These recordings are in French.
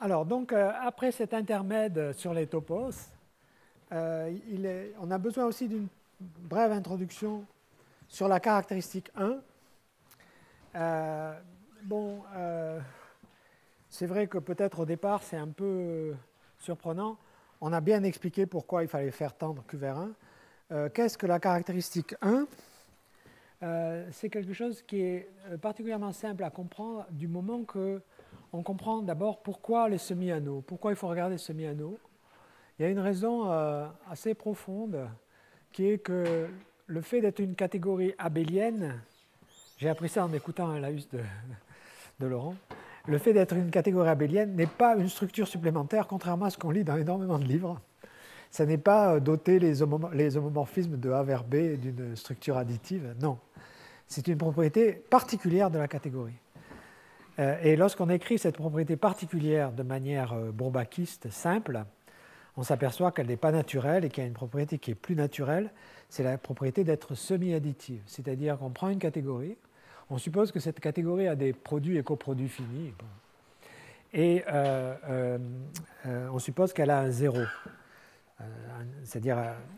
Alors, donc, après cet intermède sur les topos, on a besoin aussi d'une brève introduction sur la caractéristique 1. C'est vrai que peut-être au départ, c'est un peu surprenant. On a bien expliqué pourquoi il fallait faire tendre Q vers 1. Qu'est-ce que la caractéristique 1 ? C'est quelque chose qui est particulièrement simple à comprendre du moment qu'on comprend d'abord pourquoi les semi-anneaux, pourquoi il faut regarder les semi-anneaux. Il y a une raison assez profonde qui est que le fait d'être une catégorie abélienne, j'ai appris ça en écoutant un laïus de Laurent, le fait d'être une catégorie abélienne n'est pas une structure supplémentaire, contrairement à ce qu'on lit dans énormément de livres. Ça n'est pas doter les homomorphismes de A vers B d'une structure additive, non. C'est une propriété particulière de la catégorie. Et lorsqu'on écrit cette propriété particulière de manière bourbachiste, simple, on s'aperçoit qu'elle n'est pas naturelle et qu'il y a une propriété qui est plus naturelle, c'est la propriété d'être semi-additive. C'est-à-dire qu'on prend une catégorie, on suppose que cette catégorie a des produits et coproduits finis, bon. Et on suppose qu'elle a un zéro. C'est-à-dire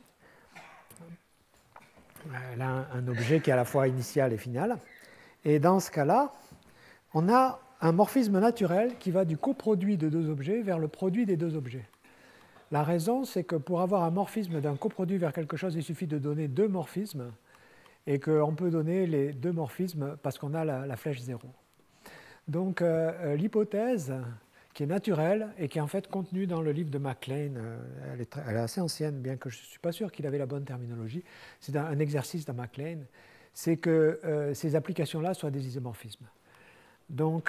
elle a un objet qui est à la fois initial et final. Et dans ce cas-là, on a un morphisme naturel qui va du coproduit de deux objets vers le produit des deux objets. La raison, c'est que pour avoir un morphisme d'un coproduit vers quelque chose, il suffit de donner deux morphismes et qu'on peut donner les deux morphismes parce qu'on a la flèche 0. Donc l'hypothèse qui est naturelle et qui est en fait contenue dans le livre de MacLean, elle est assez ancienne, bien que je ne suis pas sûr qu'il avait la bonne terminologie, c'est un exercice de MacLean, c'est que ces applications-là soient des isomorphismes. Donc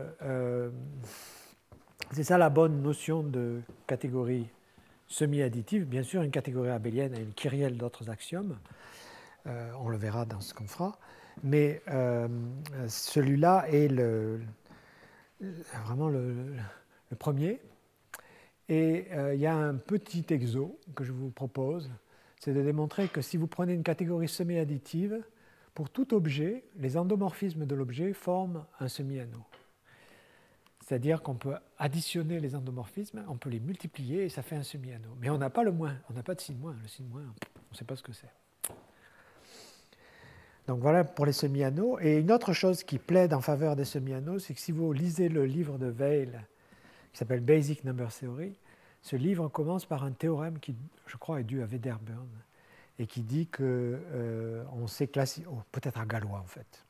c'est ça la bonne notion de catégorie semi-additive. Bien sûr, une catégorie abélienne a une kyrielle d'autres axiomes. On le verra dans ce qu'on fera. Mais celui-là est vraiment le premier. Et il y a un petit exo que je vous propose. C'est de démontrer que si vous prenez une catégorie semi-additive, pour tout objet, les endomorphismes de l'objet forment un semi-anneau. C'est-à-dire qu'on peut additionner les endomorphismes, on peut les multiplier et ça fait un semi-anneau. Mais on n'a pas le moins, on n'a pas de signe moins. Le signe moins, on ne sait pas ce que c'est. Donc voilà pour les semi-anneaux. Et une autre chose qui plaide en faveur des semi-anneaux, c'est que si vous lisez le livre de Weil, qui s'appelle Basic Number Theory, ce livre commence par un théorème qui, je crois, est dû à Wedderburn, et qui dit qu'on sait classifier, peut-être à Galois en fait.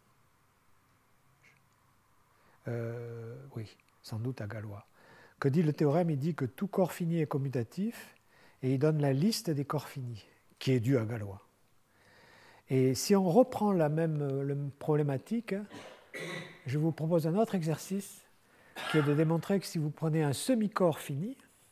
Oui, sans doute à Galois. Que dit le théorème? Il dit que tout corps fini est commutatif, et il donne la liste des corps finis, qui est due à Galois. Et si on reprend la même problématique, je vous propose un autre exercice qui est de démontrer que si vous prenez un semi-corps fini,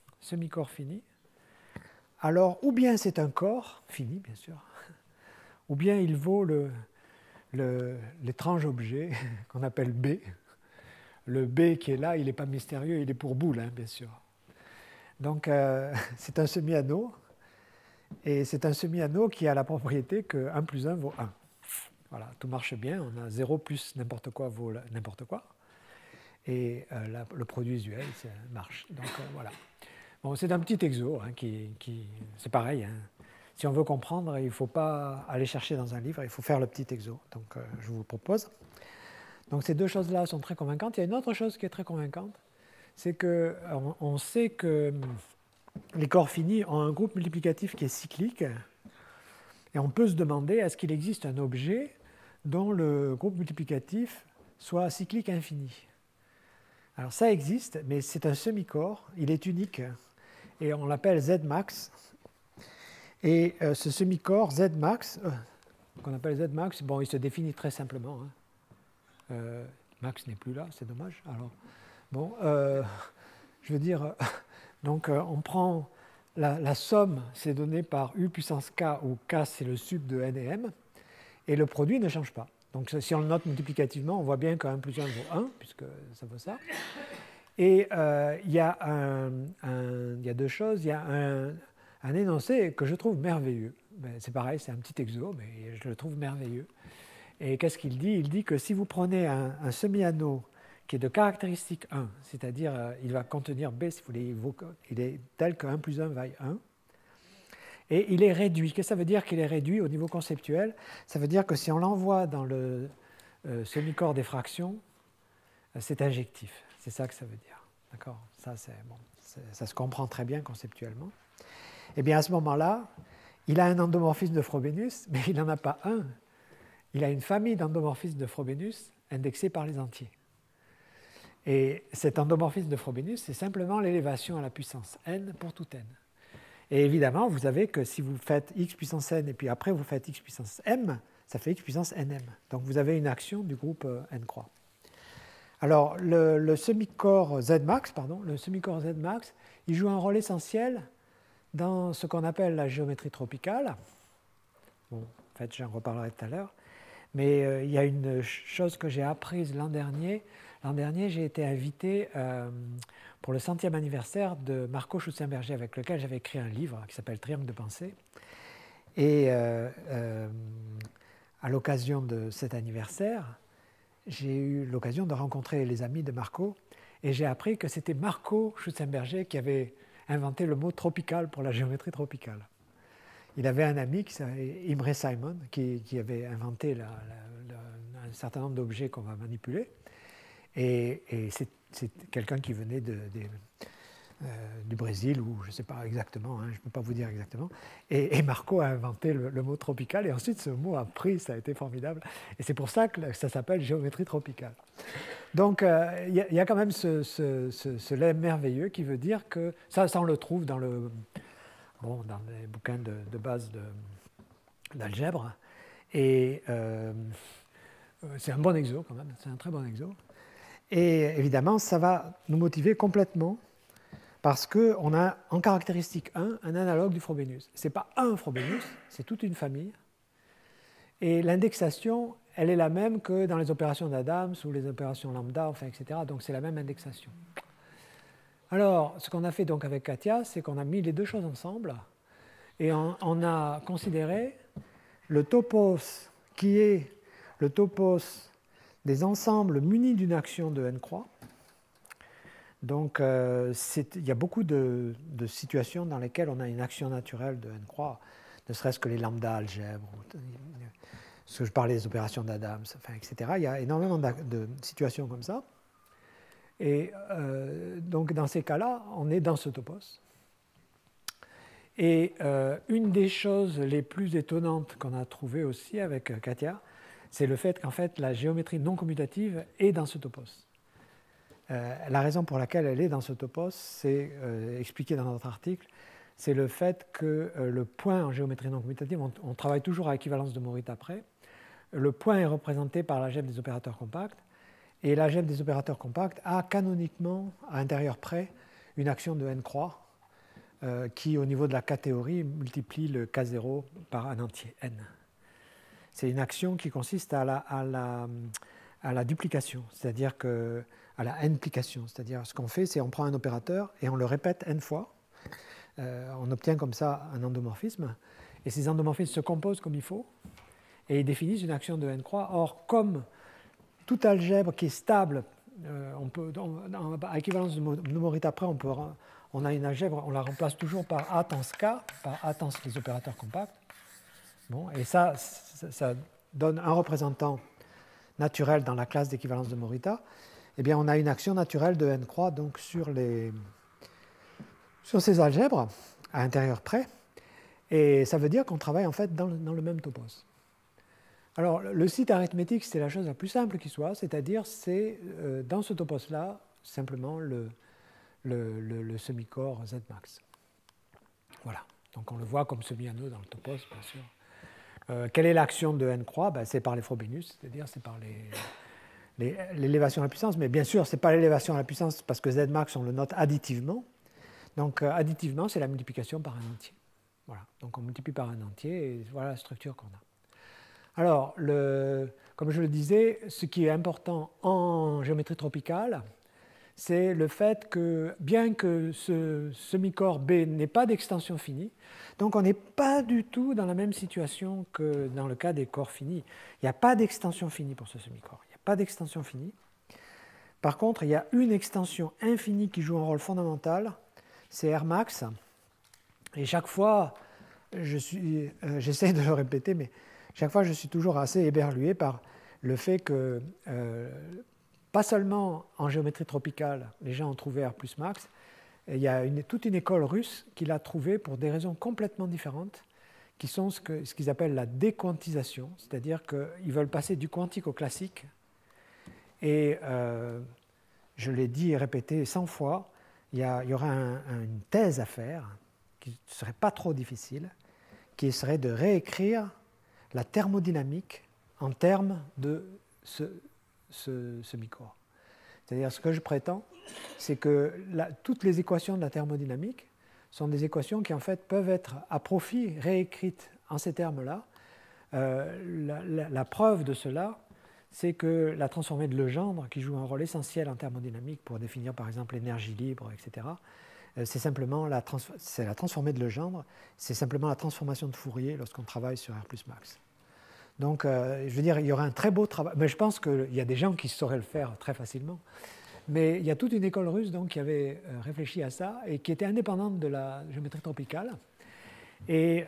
alors ou bien c'est un corps fini, bien sûr, ou bien il vaut l'étrange objet qu'on appelle B. Le B qui est là, il n'est pas mystérieux, il est pour boule, hein, bien sûr. Donc c'est un semi-anneau. Et c'est un semi-anneau qui a la propriété que 1 plus 1 vaut 1. Voilà, tout marche bien. On a 0 plus n'importe quoi vaut n'importe quoi. Et le produit usuel, ça marche. Donc voilà. Bon, c'est un petit exo hein, c'est pareil. Hein. Si on veut comprendre, il ne faut pas aller chercher dans un livre, il faut faire le petit exo. Donc je vous le propose. Donc ces deux choses-là sont très convaincantes. Il y a une autre chose qui est très convaincante, c'est qu'on sait que les corps finis ont un groupe multiplicatif qui est cyclique, et on peut se demander est-ce qu'il existe un objet dont le groupe multiplicatif soit cyclique infini. Alors ça existe, mais c'est un semi-corps, il est unique, et on l'appelle Zmax. Et ce semi-corps Zmax, qu'on appelle Zmax, bon, il se définit très simplement. Hein. Max n'est plus là, c'est dommage. Alors, bon, je veux dire... Donc on prend la somme, c'est donné par U puissance K, où K c'est le sub de N et M, et le produit ne change pas. Donc si on le note multiplicativement, on voit bien que 1 plus 1 vaut 1, puisque ça vaut ça. Et il y a deux choses. Il y a un énoncé que je trouve merveilleux. C'est pareil, c'est un petit exo, mais je le trouve merveilleux. Et qu'est-ce qu'il dit? Il dit que si vous prenez un semi-anneau qui est de caractéristique 1, c'est-à-dire il va contenir B, si vous voulez, il est tel que 1 plus 1 vaille 1. Et il est réduit. Qu'est-ce que ça veut dire qu'il est réduit au niveau conceptuel? Ça veut dire que si on l'envoie dans le semi-corps des fractions, c'est injectif. C'est ça que ça veut dire. D'accord? Ça, bon, ça se comprend très bien conceptuellement. Et bien à ce moment-là, il a un endomorphisme de Frobenius, mais il n'en a pas un. Il a une famille d'endomorphismes de Frobenius indexés par les entiers. Et cet endomorphisme de Frobenius, c'est simplement l'élévation à la puissance n pour tout n. Et évidemment, vous savez que si vous faites x puissance n et puis après vous faites x puissance m, ça fait x puissance nm. Donc vous avez une action du groupe n croix. Alors le semi-corps Zmax, il joue un rôle essentiel dans ce qu'on appelle la géométrie tropicale. Bon, en fait, j'en reparlerai tout à l'heure. Mais il y a une chose que j'ai apprise l'an dernier. L'an dernier, j'ai été invité pour le 100e anniversaire de Marco Schutzenberger, avec lequel j'avais écrit un livre qui s'appelle Triangle de pensée. Et à l'occasion de cet anniversaire, j'ai eu l'occasion de rencontrer les amis de Marco, et j'ai appris que c'était Marco Schutzenberger qui avait inventé le mot tropical pour la géométrie tropicale. Il avait un ami qui s'appelait Imre Simon, qui avait inventé un certain nombre d'objets qu'on va manipuler. Et c'est quelqu'un qui venait du Brésil, ou je ne sais pas exactement, je ne peux pas vous dire exactement. Et Marco a inventé le mot tropical, et ensuite ce mot a pris, ça a été formidable. Et c'est pour ça que ça s'appelle géométrie tropicale. Donc il y a quand même ce lait merveilleux qui veut dire que, ça on le trouve dans les bouquins de base d'algèbre. Et c'est un bon exo quand même, c'est un très bon exo. Et évidemment, ça va nous motiver complètement parce qu'on a en caractéristique 1 un analogue du Frobenius. Ce n'est pas un Frobenius, c'est toute une famille. Et l'indexation, elle est la même que dans les opérations d'Adams ou les opérations lambda, enfin, etc. Donc c'est la même indexation. Alors, ce qu'on a fait donc avec Katia, c'est qu'on a mis les deux choses ensemble et on a considéré le topos qui est le topos des ensembles munis d'une action de n croix. Donc, il y a beaucoup de situations dans lesquelles on a une action naturelle de n croix, ne serait-ce que les lambda algèbres, ce que je parlais des opérations d'Adams, enfin, etc. Il y a énormément de situations comme ça. Et donc, dans ces cas-là, on est dans ce topos. Et une des choses les plus étonnantes qu'on a trouvées aussi avec Katia, c'est le fait qu'en fait, la géométrie non commutative est dans ce topos. La raison pour laquelle elle est dans ce topos, c'est expliqué dans notre article, c'est le fait que le point en géométrie non commutative, on travaille toujours à équivalence de Morita près, le point est représenté par l'algèbre des opérateurs compacts, et l'algèbre des opérateurs compacts a canoniquement, à intérieur près, une action de n croix, qui, au niveau de la K-théorie, multiplie le K0 par un entier, n. C'est une action qui consiste à la duplication, c'est-à-dire à la n-plication. C'est-à-dire ce qu'on fait, c'est on prend un opérateur et on le répète n fois. On obtient comme ça un endomorphisme. Et ces endomorphismes se composent comme il faut et ils définissent une action de n croix. Or, comme toute algèbre qui est stable, à équivalence de Morita près, on a une algèbre, on la remplace toujours par A tens K, par A tens les opérateurs compacts. Bon, et ça donne un représentant naturel dans la classe d'équivalence de Morita. Eh bien, on a une action naturelle de n croix donc, sur ces algèbres, à intérieur près. Et ça veut dire qu'on travaille en fait dans le même topos. Alors, le site arithmétique, c'est la chose la plus simple qui soit, c'est-à-dire c'est dans ce topos-là, simplement le semi-corps Zmax. Voilà. Donc on le voit comme semi-anneau dans le topos, bien sûr. Quelle est l'action de n croix? C'est par les Frobenius, c'est-à-dire c'est par l'élévation à la puissance. Mais bien sûr, ce n'est pas l'élévation à la puissance parce que Zmax, on le note additivement. Donc additivement, c'est la multiplication par un entier. Voilà. Donc on multiplie par un entier et voilà la structure qu'on a. Alors, comme je le disais, ce qui est important en géométrie tropicale, c'est le fait que, bien que ce semi-corps B n'ait pas d'extension finie, donc on n'est pas du tout dans la même situation que dans le cas des corps finis. Il n'y a pas d'extension finie pour ce semi-corps. Il n'y a pas d'extension finie. Par contre, il y a une extension infinie qui joue un rôle fondamental, c'est Rmax. Et chaque fois, j'essaie de le répéter, mais chaque fois je suis toujours assez éberlué par le fait que, pas seulement en géométrie tropicale, les gens ont trouvé R plus max, il y a toute une école russe qui l'a trouvé pour des raisons complètement différentes, qui sont ce qu'ils appellent la déquantisation, c'est-à-dire qu'ils veulent passer du quantique au classique. Et je l'ai dit et répété 100 fois, il y aura une thèse à faire qui ne serait pas trop difficile, qui serait de réécrire la thermodynamique en termes de ce micro. C'est-à-dire, ce que je prétends, c'est que toutes les équations de la thermodynamique sont des équations qui, en fait, peuvent être à profit réécrites en ces termes-là. La preuve de cela, c'est que la transformée de Legendre, qui joue un rôle essentiel en thermodynamique pour définir, par exemple, l'énergie libre, etc., c'est simplement la transformée de Legendre, c'est simplement la transformation de Fourier lorsqu'on travaille sur R plus max. Donc, je veux dire, il y aura un très beau travail, mais je pense qu'il y a des gens qui sauraient le faire très facilement. Mais il y a toute une école russe donc, qui avait réfléchi à ça et qui était indépendante de la géométrie tropicale. Et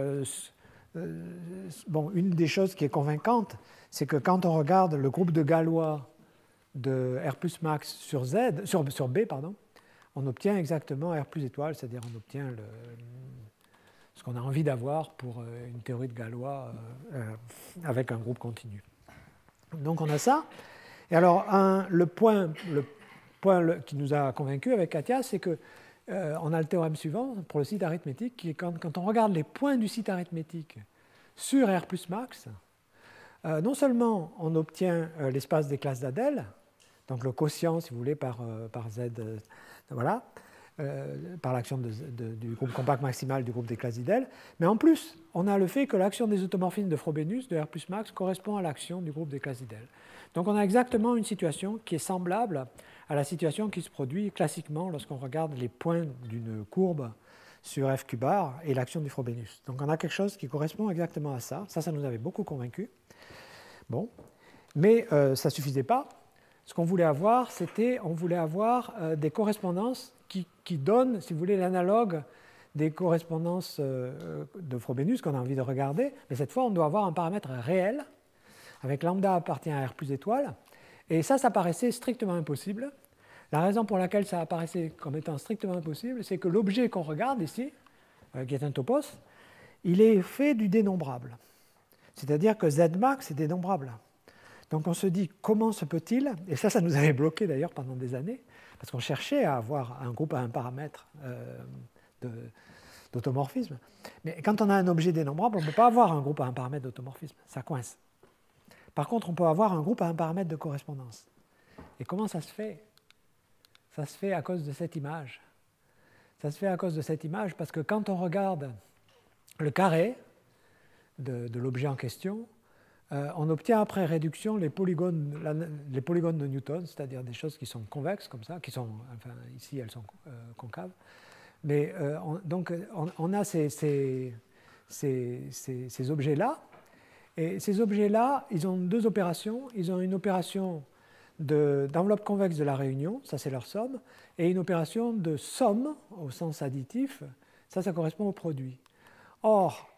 bon, une des choses qui est convaincante, c'est que quand on regarde le groupe de Galois de R plus max sur B, on obtient exactement R plus étoile, c'est-à-dire on obtient ce qu'on a envie d'avoir pour une théorie de Galois avec un groupe continu. Donc on a ça. Et alors le point qui nous a convaincus avec Katia, c'est qu'on a le théorème suivant pour le site arithmétique, qui est quand on regarde les points du site arithmétique sur R plus max, non seulement on obtient l'espace des classes d'Adel, donc le quotient, si vous voulez, par Z, voilà, par l'action du groupe compact maximal du groupe des classes d'Adel, mais en plus, on a le fait que l'action des automorphismes de Frobenius, de R plus max, correspond à l'action du groupe des classes d'Adel. Donc on a exactement une situation qui est semblable à la situation qui se produit classiquement lorsqu'on regarde les points d'une courbe sur F bar et l'action du Frobenius. Donc on a quelque chose qui correspond exactement à ça. Ça nous avait beaucoup convaincus. Bon, mais ça ne suffisait pas. Ce qu'on voulait avoir, on voulait avoir des correspondances qui donnent, si vous voulez, l'analogue des correspondances de Frobenius qu'on a envie de regarder. Mais cette fois, on doit avoir un paramètre réel, avec lambda appartient à R plus étoile. Et ça paraissait strictement impossible. La raison pour laquelle ça apparaissait comme étant strictement impossible, c'est que l'objet qu'on regarde ici, qui est un topos, il est fait du dénombrable. C'est-à-dire que Zmax est dénombrable. Donc on se dit, comment se peut-il, et ça nous avait bloqué d'ailleurs pendant des années, parce qu'on cherchait à avoir un groupe à un paramètre d'automorphisme. Mais quand on a un objet dénombrable, on ne peut pas avoir un groupe à un paramètre d'automorphisme, ça coince. Par contre, on peut avoir un groupe à un paramètre de correspondance. Et comment ça se fait ? Ça se fait à cause de cette image. Ça se fait à cause de cette image parce que quand on regarde le carré de l'objet en question, on obtient après réduction les polygones de Newton, c'est-à-dire des choses qui sont convexes comme ça, enfin ici elles sont concaves. Mais donc on a ces objets-là, et ces objets-là, ils ont deux opérations. Ils ont une opération d'enveloppe convexe de la réunion, ça c'est leur somme, et une opération de somme au sens additif, ça correspond au produit. Or,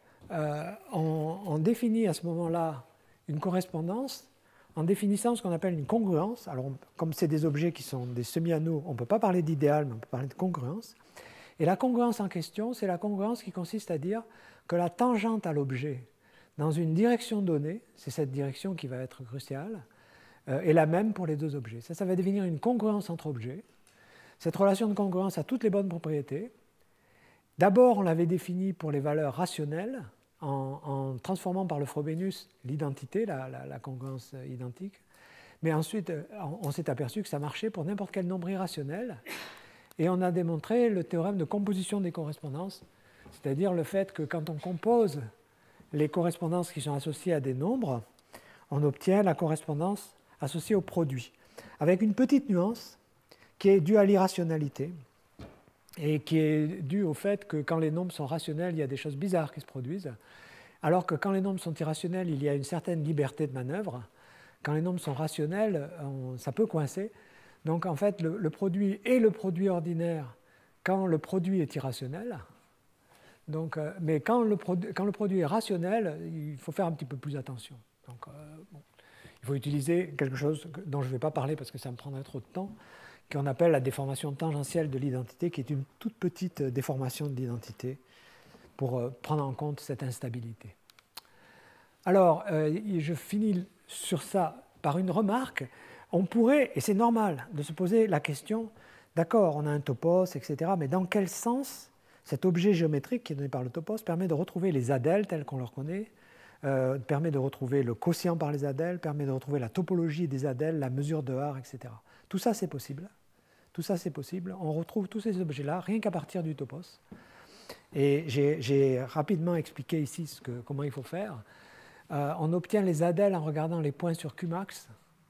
on définit à ce moment-là une correspondance en définissant ce qu'on appelle une congruence. Alors, comme c'est des objets qui sont des semi-anneaux, on ne peut pas parler d'idéal, mais on peut parler de congruence. Et la congruence en question, c'est la congruence qui consiste à dire que la tangente à l'objet dans une direction donnée, c'est cette direction qui va être cruciale, est la même pour les deux objets. Ça va devenir une congruence entre objets. Cette relation de congruence a toutes les bonnes propriétés. D'abord, on l'avait définie pour les valeurs rationnelles, en transformant par le Frobenius l'identité, la congruence identique. Mais ensuite, on s'est aperçu que ça marchait pour n'importe quel nombre irrationnel. Et on a démontré le théorème de composition des correspondances, c'est-à-dire le fait que quand on compose les correspondances qui sont associées à des nombres, on obtient la correspondance associée au produit, avec une petite nuance qui est due à l'irrationalité et qui est due au fait que quand les nombres sont rationnels, il y a des choses bizarres qui se produisent, alors que quand les nombres sont irrationnels, il y a une certaine liberté de manœuvre. Quand les nombres sont rationnels, ça peut coincer. Donc en fait, le produit est le produit ordinaire quand le produit est irrationnel. Donc, mais quand le produit est rationnel, il faut faire un petit peu plus attention. Donc, bon, il faut utiliser quelque chose dont je ne vais pas parler parce que ça me prendrait trop de temps, qu'on appelle la déformation tangentielle de l'identité, qui est une toute petite déformation de l'identité pour prendre en compte cette instabilité. Alors, je finis sur ça par une remarque. On pourrait, et c'est normal, de se poser la question, d'accord, on a un topos, etc., mais dans quel sens cet objet géométrique qui est donné par le topos permet de retrouver les adèles tels qu'on leur connaît, permet de retrouver le quotient par les adèles, permet de retrouver la topologie des adèles, la mesure de R, etc. Tout ça, c'est possible. Tout ça, c'est possible. On retrouve tous ces objets-là rien qu'à partir du topos. Et j'ai rapidement expliqué ici comment il faut faire. On obtient les adèles en regardant les points sur Qmax.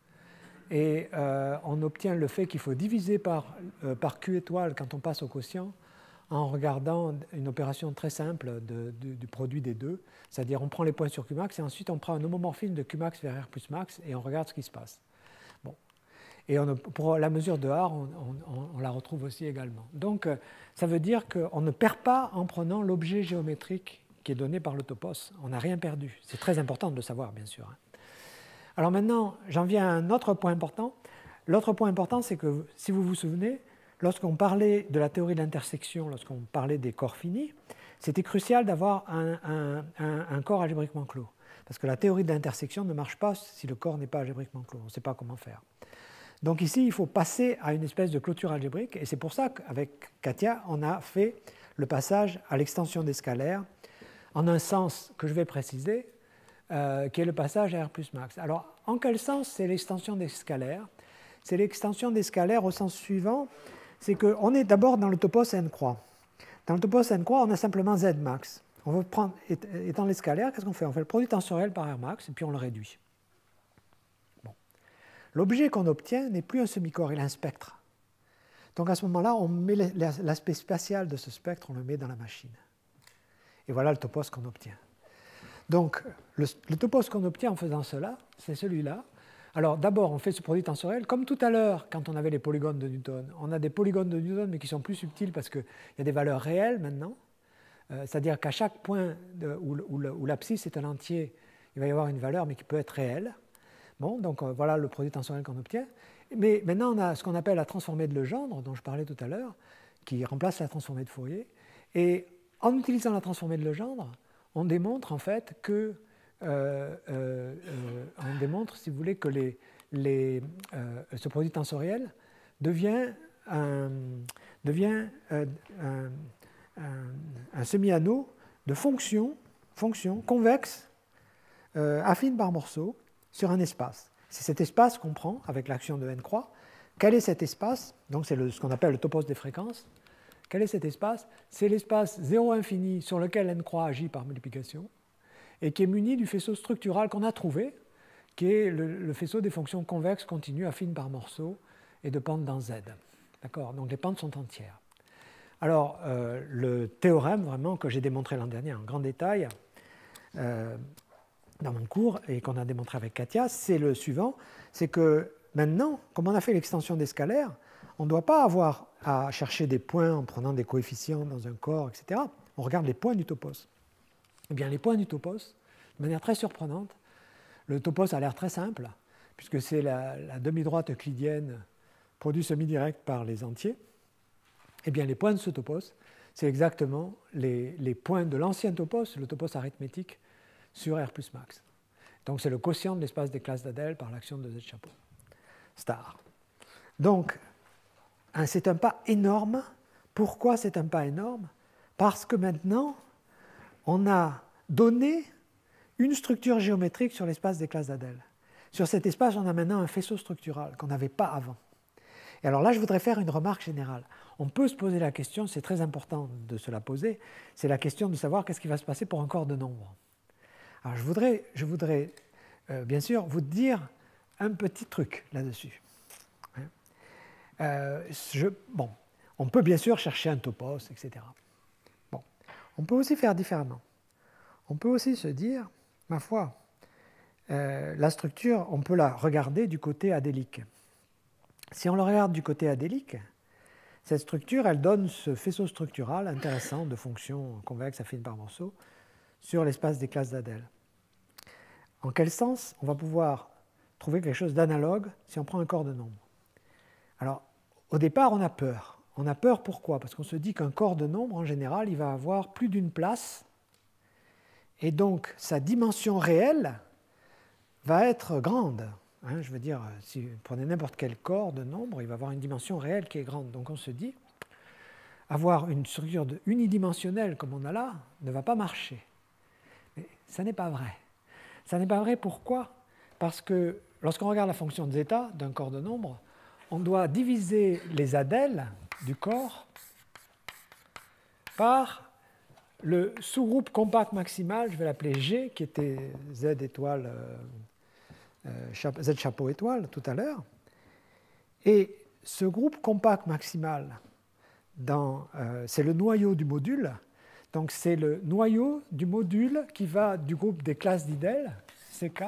Et on obtient le fait qu'il faut diviser par Q étoile quand on passe au quotient en regardant une opération très simple du produit des deux. C'est-à-dire on prend les points sur Qmax et ensuite on prend un homomorphisme de Qmax vers R plus max et on regarde ce qui se passe. Bon. Et pour la mesure de R, on la retrouve aussi également. Donc ça veut dire qu'on ne perd pas en prenant l'objet géométrique qui est donné par le topos. On n'a rien perdu. C'est très important de le savoir, bien sûr. Alors maintenant, j'en viens à un autre point important. L'autre point important, c'est que, si vous vous souvenez, lorsqu'on parlait de la théorie de l'intersection, lorsqu'on parlait des corps finis, c'était crucial d'avoir un corps algébriquement clos. Parce que la théorie de l'intersection ne marche pas si le corps n'est pas algébriquement clos. On ne sait pas comment faire. Donc ici, il faut passer à une espèce de clôture algébrique. Et c'est pour ça qu'avec Katia, on a fait le passage à l'extension des scalaires en un sens que je vais préciser, qui est le passage à R plus max. Alors, en quel sens c'est l'extension des scalaires? C'est l'extension des scalaires au sens suivant, c'est qu'on est d'abord dans le topos n croix. Dans le topos n croix, on a simplement z max. On veut prendre, étant les scalaires, qu'est-ce qu'on fait? On fait le produit tensoriel par R max et puis on le réduit. Bon. L'objet qu'on obtient n'est plus un semi-corps, il est un spectre. Donc à ce moment-là, on met l'aspect spatial de ce spectre, on le met dans la machine. Et voilà le topos qu'on obtient. Donc, le topos qu'on obtient en faisant cela, c'est celui-là. Alors, d'abord, on fait ce produit tensoriel. Comme tout à l'heure, quand on avait les polygones de Newton, on a des polygones de Newton, mais qui sont plus subtils parce qu'il y a des valeurs réelles maintenant. C'est-à-dire qu'à chaque point où l'abscisse est un entier, il va y avoir une valeur, mais qui peut être réelle. Bon, donc voilà le produit tensoriel qu'on obtient. Mais maintenant, on a ce qu'on appelle la transformée de Legendre, dont je parlais tout à l'heure, qui remplace la transformée de Fourier. Et en utilisant la transformée de Legendre, on démontre en fait que, on démontre, si vous voulez, que ce produit tensoriel devient un semi-anneau de fonctions convexes affines par morceaux sur un espace. C'est cet espace qu'on prend avec l'action de n croix. Quel est cet espace? Donc c'est ce qu'on appelle le topos des fréquences. Quel est cet espace? C'est l'espace 0 infini sur lequel n croix agit par multiplication et qui est muni du faisceau structural qu'on a trouvé, qui est le faisceau des fonctions convexes continues affines par morceaux et de pentes dans Z. D'accord? Donc les pentes sont entières. Alors, le théorème vraiment que j'ai démontré l'an dernier en grand détail dans mon cours et qu'on a démontré avec Katia, c'est le suivant, c'est que maintenant, comme on a fait l'extension des scalaires, on ne doit pas avoir à chercher des points en prenant des coefficients dans un corps, etc. On regarde les points du topos. Eh bien, les points du topos, de manière très surprenante, le topos a l'air très simple, puisque c'est la demi-droite euclidienne produit semi-direct par les entiers. Eh bien, les points de ce topos, c'est exactement les points de l'ancien topos, le topos arithmétique, sur R plus max. Donc, c'est le quotient de l'espace des classes d'Adèle par l'action de Z chapeau. Star. Donc, c'est un pas énorme. Pourquoi c'est un pas énorme? Parce que maintenant, on a donné une structure géométrique sur l'espace des classes d'Adèle. Sur cet espace, on a maintenant un faisceau structural qu'on n'avait pas avant. Et alors là, je voudrais faire une remarque générale. On peut se poser la question, c'est très important de se la poser, c'est la question de savoir qu'est-ce qui va se passer pour un corps de nombre. Alors je voudrais bien sûr vous dire un petit truc là-dessus. Bon, on peut bien sûr chercher un topos, etc. Bon, on peut aussi faire différemment. On peut aussi se dire, ma foi, la structure, on peut la regarder du côté adélique. Si on le regarde du côté adélique, cette structure, elle donne ce faisceau structural intéressant de fonctions convexes affines par morceaux sur l'espace des classes d'Adel. En quel sens on va pouvoir trouver quelque chose d'analogue si on prend un corps de nombre? Alors, au départ, on a peur. On a peur pourquoi? Parce qu'on se dit qu'un corps de nombre, en général, il va avoir plus d'une place, et donc sa dimension réelle va être grande. Je veux dire, si vous prenez n'importe quel corps de nombre, il va avoir une dimension réelle qui est grande. Donc on se dit, avoir une structure unidimensionnelle comme on a là ne va pas marcher. Mais ça n'est pas vrai. Ça n'est pas vrai, pourquoi? Parce que lorsqu'on regarde la fonction de zeta d'un corps de nombre, on doit diviser les adèles du corps par le sous-groupe compact maximal, je vais l'appeler G, qui était Z étoile, Z chapeau étoile tout à l'heure. Et ce groupe compact maximal, c'est le noyau du module. Donc c'est le noyau du module qui va du groupe des classes d'idèles, CK,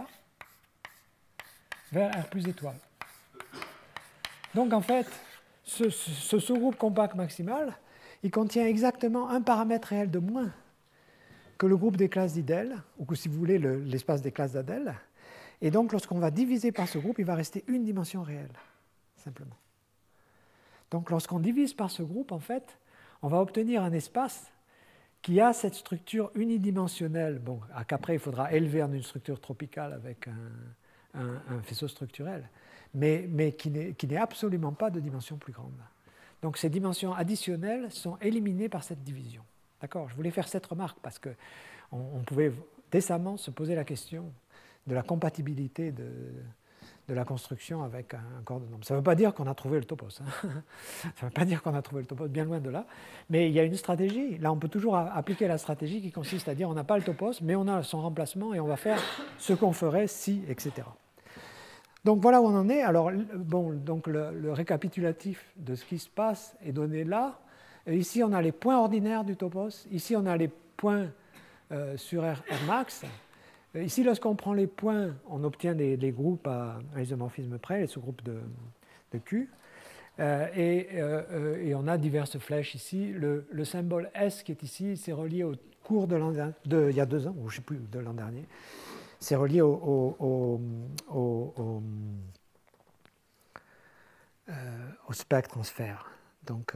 vers R plus étoile. Donc en fait, ce sous-groupe compact maximal, il contient exactement un paramètre réel de moins que le groupe des classes d'idèles, ou que si vous voulez l'espace des classes d'Adèle. Et donc lorsqu'on va diviser par ce groupe, il va rester une dimension réelle, simplement. Donc lorsqu'on divise par ce groupe, en fait, on va obtenir un espace qui a cette structure unidimensionnelle, bon, qu'après il faudra élever en une structure tropicale avec un faisceau structurel, mais qui n'est absolument pas de dimension plus grande. Donc ces dimensions additionnelles sont éliminées par cette division. D'accord? Je voulais faire cette remarque parce qu'on pouvait décemment se poser la question de la compatibilité de la construction avec un corps de nombre. Ça ne veut pas dire qu'on a trouvé le topos. Ça ne veut pas dire qu'on a trouvé le topos, bien loin de là. Mais il y a une stratégie. Là, on peut toujours appliquer la stratégie qui consiste à dire on n'a pas le topos, mais on a son remplacement et on va faire ce qu'on ferait si, etc. Donc voilà où on en est. Alors, bon, donc le récapitulatif de ce qui se passe est donné là. Et ici, on a les points ordinaires du topos. Ici, on a les points sur R max. Ici, lorsqu'on prend les points, on obtient des groupes à isomorphisme près, les sous-groupes de Q. Et on a diverses flèches ici. Le symbole S qui est ici, c'est relié au cours il y a 2 ans, ou je ne sais plus, de l'an dernier. C'est relié au spectre transfert, donc,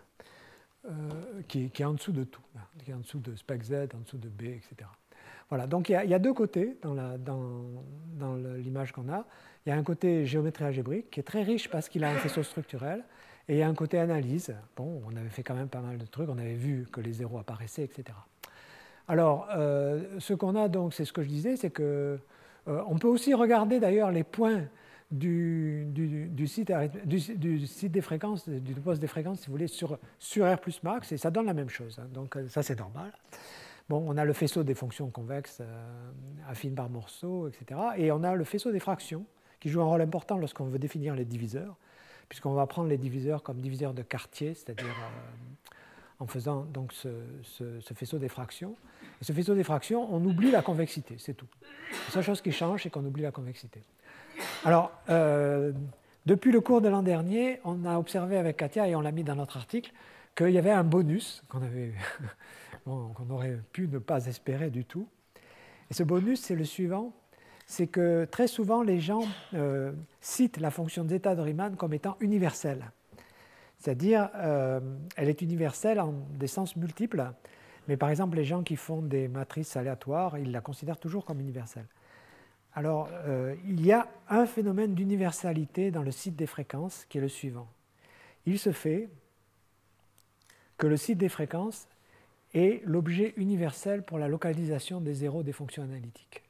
qui est en dessous de tout, qui est en dessous de spec Z, en dessous de B, etc. Voilà, donc il y a 2 côtés dans l'image qu'on a. Il y a un côté géométrie algébrique qui est très riche parce qu'il a un faisceau structurel, et il y a un côté analyse. Bon, on avait fait quand même pas mal de trucs, on avait vu que les zéros apparaissaient, etc. Alors, ce qu'on a donc, c'est ce que je disais, c'est que on peut aussi regarder d'ailleurs les points du site des fréquences, du topos des fréquences, si vous voulez, sur R plus max, et ça donne la même chose. Hein. Donc ça, c'est normal. Bon, on a le faisceau des fonctions convexes affines par morceaux, etc. Et on a le faisceau des fractions, qui joue un rôle important lorsqu'on veut définir les diviseurs, puisqu'on va prendre les diviseurs comme diviseurs de Cartier, c'est-à-dire en faisant donc ce faisceau des fractions. Et ce faisceau des fractions, on oublie la convexité, c'est tout. La seule chose qui change, c'est qu'on oublie la convexité. Alors, depuis le cours de l'an dernier, on a observé avec Katia, et on l'a mis dans notre article, qu'il y avait un bonus qu'on aurait pu ne pas espérer du tout. Et ce bonus, c'est le suivant, c'est que très souvent, les gens citent la fonction zeta de Riemann comme étant universelle. C'est-à-dire, elle est universelle en des sens multiples, mais par exemple, les gens qui font des matrices aléatoires, ils la considèrent toujours comme universelle. Alors, il y a un phénomène d'universalité dans le site des fréquences qui est le suivant. Il se fait que le site des fréquences est l'objet universel pour la localisation des zéros des fonctions analytiques.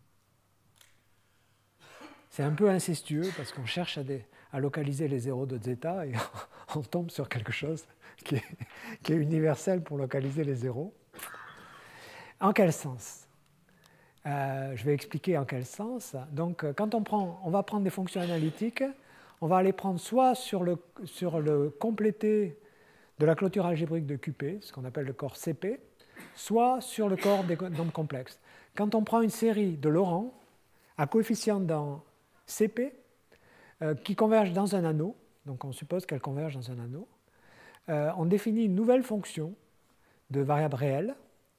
C'est un peu incestueux parce qu'on cherche à localiser les zéros de zeta et on tombe sur quelque chose qui est universel pour localiser les zéros. En quel sens? Je vais expliquer en quel sens. Donc, quand on va prendre des fonctions analytiques, on va les prendre soit sur le complété de la clôture algébrique de QP, ce qu'on appelle le corps CP, soit sur le corps des nombres complexes. Quand on prend une série de Laurent à coefficient dans CP, qui convergent dans un anneau, donc on suppose qu'elles convergent dans un anneau. On définit une nouvelle fonction de variable réelle,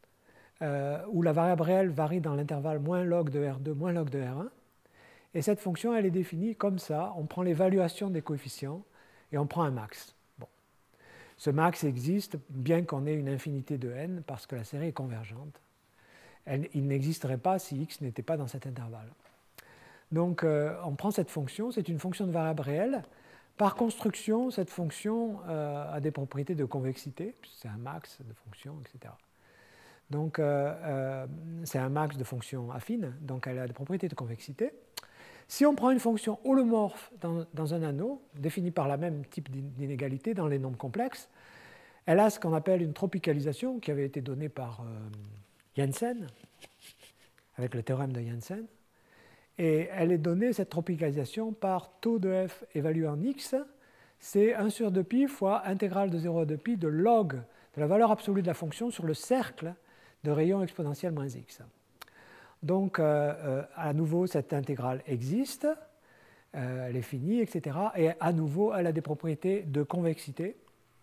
où la variable réelle varie dans l'intervalle moins log de R2, moins log de R1. Et cette fonction, elle est définie comme ça. On prend l'évaluation des coefficients et on prend un max. Bon. Ce max existe bien qu'on ait une infinité de n parce que la série est convergente. Il n'existerait pas si x n'était pas dans cet intervalle. Donc on prend cette fonction, c'est une fonction de variable réelle. Par construction, cette fonction a des propriétés de convexité, c'est un max de fonction, etc. Donc c'est un max de fonction affine, donc elle a des propriétés de convexité. Si on prend une fonction holomorphe dans un anneau, définie par la même type d'inégalité dans les nombres complexes, elle a ce qu'on appelle une tropicalisation qui avait été donnée par Jensen, avec le théorème de Jensen. Et elle est donnée, cette tropicalisation, par taux de f évalué en x. C'est 1 sur 2pi fois intégrale de 0 à 2pi de log de la valeur absolue de la fonction sur le cercle de rayon exponentiel moins x. Donc, à nouveau, cette intégrale existe, elle est finie, etc. Et à nouveau, elle a des propriétés de convexité.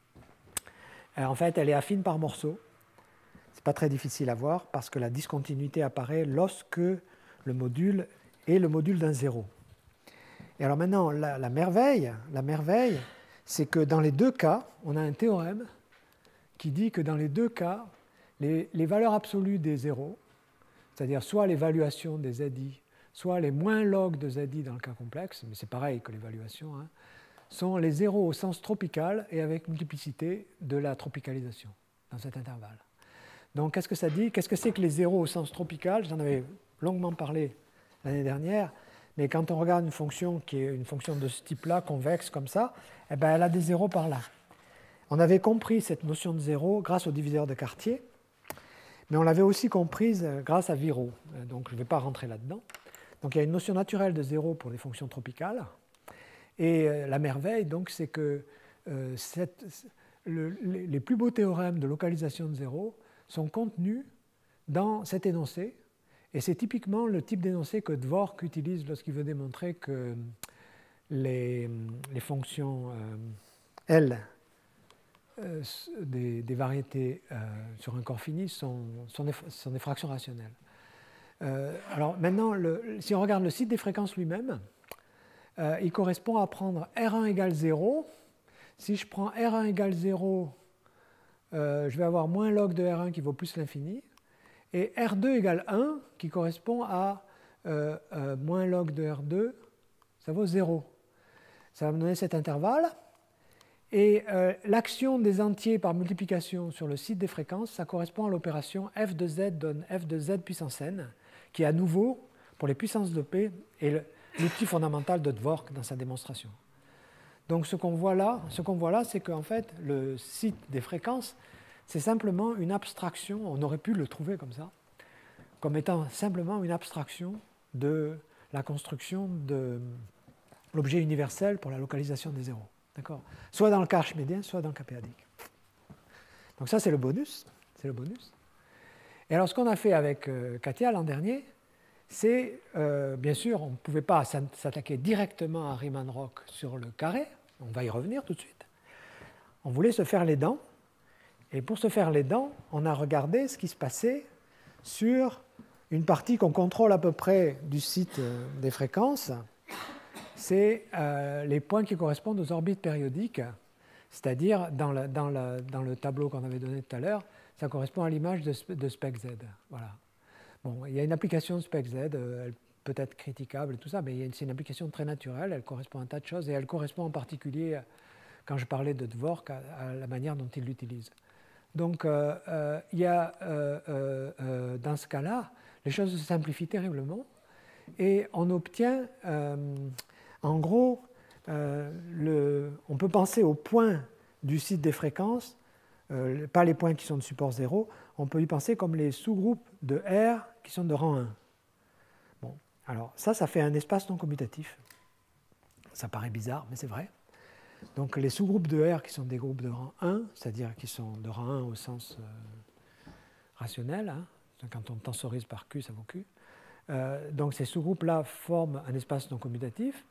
En fait, elle est affine par morceaux. Ce n'est pas très difficile à voir parce que la discontinuité apparaît lorsque le module est le module d'un zéro. Et alors maintenant, la merveille, c'est que dans les deux cas, on a un théorème qui dit que dans les deux cas, les valeurs absolues des zéros, c'est-à-dire soit l'évaluation des ZI, soit les moins log de ZI dans le cas complexe, mais c'est pareil que l'évaluation, hein, sont les zéros au sens tropical et avec multiplicité de la tropicalisation dans cet intervalle. Donc qu'est-ce que ça dit? Qu'est-ce que c'est que les zéros au sens tropical? J'en avais longuement parlé l'année dernière, mais quand on regarde une fonction qui est une fonction de ce type-là, convexe comme ça, eh ben, elle a des zéros par là. On avait compris cette notion de zéro grâce au diviseur de Cartier, mais on l'avait aussi comprise grâce à Viro, donc je ne vais pas rentrer là-dedans. Donc il y a une notion naturelle de zéro pour les fonctions tropicales, et la merveille, donc, c'est que les plus beaux théorèmes de localisation de zéro sont contenus dans cet énoncé, et c'est typiquement le type d'énoncé que Dwork utilise lorsqu'il veut démontrer que les fonctions L des variétés sur un corps fini sont des fractions rationnelles. Alors maintenant, si on regarde le site des fréquences lui-même, il correspond à prendre R1 égale 0. Si je prends R1 égale 0, je vais avoir moins log de R1 qui vaut plus l'infini. Et R2 égale 1, qui correspond à moins log de R2, ça vaut 0. Ça va me donner cet intervalle. Et l'action des entiers par multiplication sur le site des fréquences, ça correspond à l'opération f de z donne f de z puissance n, qui à nouveau, pour les puissances de P, est l'outil fondamental de Dwork dans sa démonstration. Donc ce qu'on voit là, c'est qu'en fait, le site des fréquences, c'est simplement une abstraction, on aurait pu le trouver comme ça, comme étant simplement une abstraction de la construction de l'objet universel pour la localisation des zéros. D'accord ? Soit dans le cas archimédien, soit dans le cas péadique. Donc ça, c'est le bonus. Et alors, ce qu'on a fait avec Katia l'an dernier, c'est, bien sûr, on ne pouvait pas s'attaquer directement à Riemann-Roch sur le carré, on va y revenir tout de suite. On voulait se faire les dents, et pour se faire les dents, on a regardé ce qui se passait sur une partie qu'on contrôle à peu près du site des fréquences, c'est les points qui correspondent aux orbites périodiques, c'est-à-dire dans le tableau qu'on avait donné tout à l'heure, ça correspond à l'image de spec Z. Voilà. Bon, il y a une application de spec Z, elle peut être critiquable et tout ça, mais c'est une application très naturelle, elle correspond à un tas de choses, et elle correspond en particulier, quand je parlais de Dwork, à la manière dont il l'utilise. Donc, il y a, dans ce cas-là, les choses se simplifient terriblement, et on obtient, en gros, on peut penser aux points du site des fréquences, pas les points qui sont de support 0, on peut y penser comme les sous-groupes de R qui sont de rang 1. Bon, alors ça fait un espace non commutatif. Ça paraît bizarre, mais c'est vrai. Donc les sous-groupes de R qui sont des groupes de rang 1, c'est-à-dire qui sont de rang 1 au sens rationnel, hein, quand on tensorise par Q, ça vaut Q. Donc ces sous-groupes-là forment un espace non commutatif.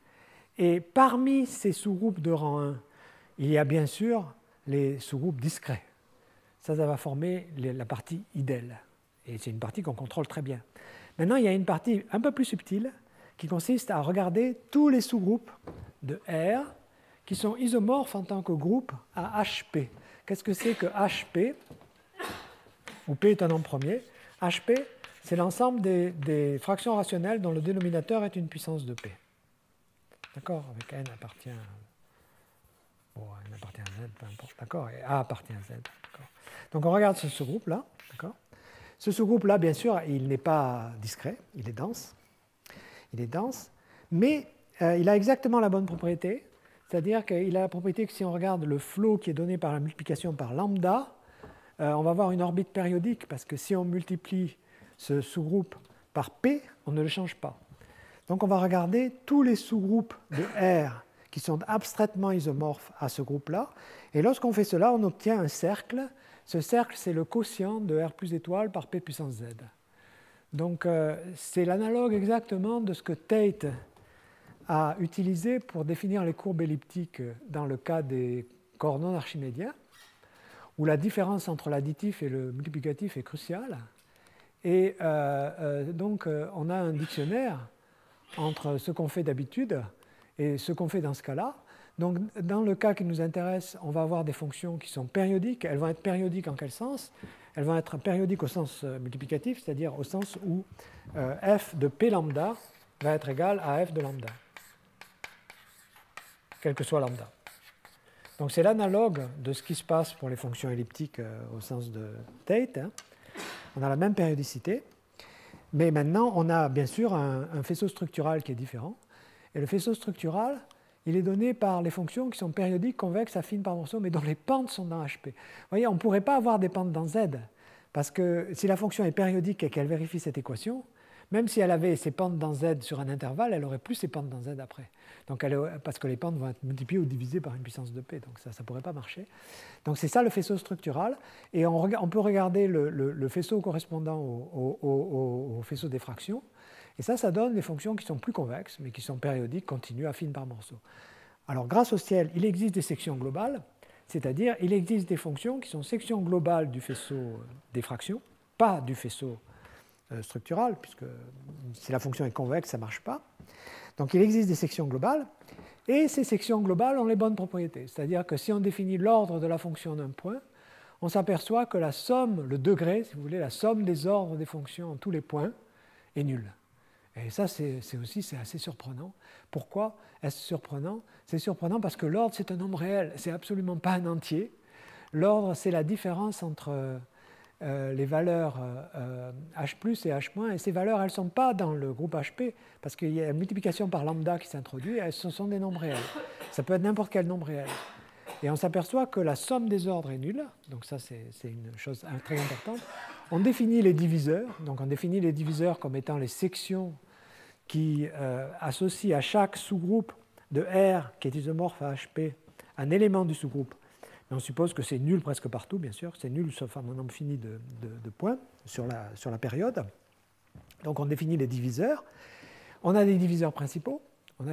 Et parmi ces sous-groupes de rang 1, il y a bien sûr les sous-groupes discrets. Ça va former la partie idéale. Et c'est une partie qu'on contrôle très bien. Maintenant, il y a une partie un peu plus subtile qui consiste à regarder tous les sous-groupes de R qui sont isomorphes en tant que groupe à HP. Qu'est-ce que c'est que HP? Où P est un nombre premier. HP, c'est l'ensemble des fractions rationnelles dont le dénominateur est une puissance de P. D'accord? Avec N appartient... Bon, N appartient à Z, peu importe. D'accord? Et A appartient à Z. Donc on regarde ce sous-groupe-là. D'accord? Ce sous-groupe-là, bien sûr, il n'est pas discret, il est dense. Il est dense, mais il a exactement la bonne propriété. C'est-à-dire qu'il a la propriété que si on regarde le flot qui est donné par la multiplication par lambda, on va avoir une orbite périodique, parce que si on multiplie ce sous-groupe par P, on ne le change pas. Donc on va regarder tous les sous-groupes de R qui sont abstraitement isomorphes à ce groupe-là. Et lorsqu'on fait cela, on obtient un cercle. Ce cercle, c'est le quotient de R plus étoile par P puissance Z. Donc c'est l'analogue exactement de ce que Tate a utilisé pour définir les courbes elliptiques dans le cas des corps non archimédiens, où la différence entre l'additif et le multiplicatif est cruciale. Et donc on a un dictionnaire entre ce qu'on fait d'habitude et ce qu'on fait dans ce cas-là. Donc, dans le cas qui nous intéresse, on va avoir des fonctions qui sont périodiques. Elles vont être périodiques en quel sens? Elles vont être périodiques au sens multiplicatif, c'est-à-dire au sens où f de p lambda va être égal à f de lambda, quel que soit lambda. Donc, c'est l'analogue de ce qui se passe pour les fonctions elliptiques au sens de Tate. Hein. On a la même périodicité, mais maintenant, on a bien sûr un faisceau structural qui est différent. Et le faisceau structural, il est donné par les fonctions qui sont périodiques, convexes, affines par morceaux, mais dont les pentes sont dans HP. Vous voyez, on ne pourrait pas avoir des pentes dans Z, parce que si la fonction est périodique et qu'elle vérifie cette équation, même si elle avait ses pentes dans Z sur un intervalle, elle aurait plus ses pentes dans Z après. Donc parce que les pentes vont être multipliées ou divisées par une puissance de P, donc ça ne pourrait pas marcher. Donc c'est ça le faisceau structural, et on peut regarder le faisceau correspondant au faisceau des fractions. Et ça donne des fonctions qui sont plus convexes, mais qui sont périodiques, continues, affines par morceaux. Alors, grâce au ciel, il existe des sections globales, c'est-à-dire il existe des fonctions qui sont sections globales du faisceau des fractions, pas du faisceau structural, puisque si la fonction est convexe, ça ne marche pas. Donc, il existe des sections globales, et ces sections globales ont les bonnes propriétés. C'est-à-dire que si on définit l'ordre de la fonction d'un point, on s'aperçoit que la somme, le degré, si vous voulez, la somme des ordres des fonctions en tous les points est nulle. Et ça, c'est assez surprenant. Pourquoi est-ce surprenant? C'est surprenant parce que l'ordre, c'est un nombre réel. Ce n'est absolument pas un entier. L'ordre, c'est la différence entre les valeurs H+, et H-, et ces valeurs, elles ne sont pas dans le groupe HP, parce qu'il y a une multiplication par lambda qui s'introduit, et ce sont des nombres réels. Ça peut être n'importe quel nombre réel. Et on s'aperçoit que la somme des ordres est nulle, donc ça, c'est une chose très importante. On définit les diviseurs, donc on définit les diviseurs comme étant les sections qui associent à chaque sous-groupe de R qui est isomorphe à HP un élément du sous-groupe. Et on suppose que c'est nul presque partout, bien sûr, c'est nul sauf un nombre fini de points sur la période. Donc on définit les diviseurs. On a des diviseurs principaux.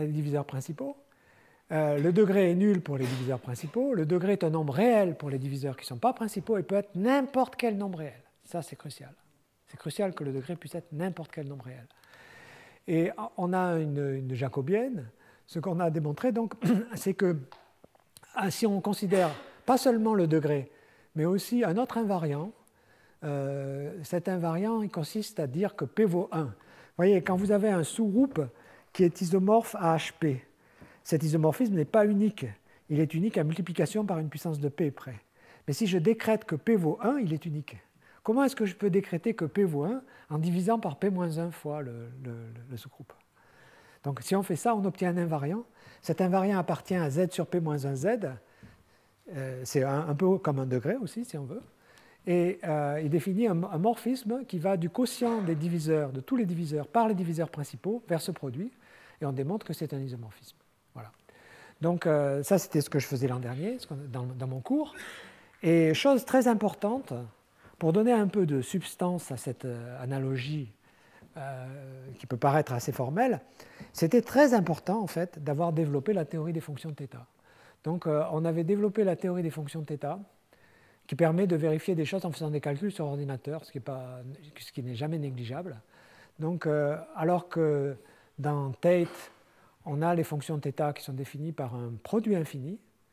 Le degré est nul pour les diviseurs principaux. Le degré est un nombre réel pour les diviseurs qui ne sont pas principaux et peut être n'importe quel nombre réel. Ça, c'est crucial. C'est crucial que le degré puisse être n'importe quel nombre réel. Et on a une jacobienne. Ce qu'on a démontré, donc, c'est que si on considère pas seulement le degré, mais aussi un autre invariant, cet invariant il consiste à dire que P vaut 1. Vous voyez, quand vous avez un sous-groupe qui est isomorphe à HP, cet isomorphisme n'est pas unique. Il est unique à multiplication par une puissance de P près. Mais si je décrète que P vaut 1, il est unique. Comment est-ce que je peux décréter que P vaut 1 en divisant par P-1 fois le sous-groupe? Donc si on fait ça, on obtient un invariant. Cet invariant appartient à Z sur P-1Z. C'est un peu comme un degré aussi, si on veut. Et il définit un morphisme qui va du quotient des diviseurs, de tous les diviseurs, par les diviseurs principaux, vers ce produit. Et on démontre que c'est un isomorphisme. Voilà. Donc ça, c'était ce que je faisais l'an dernier, dans mon cours. Et chose très importante, pour donner un peu de substance à cette analogie qui peut paraître assez formelle, c'était très important en fait d'avoir développé la théorie des fonctions θ. Donc on avait développé la théorie des fonctions θ qui permet de vérifier des choses en faisant des calculs sur ordinateur, ce qui n'est jamais négligeable. Donc alors que dans Tate, on a les fonctions θ qui sont définies par un produit infini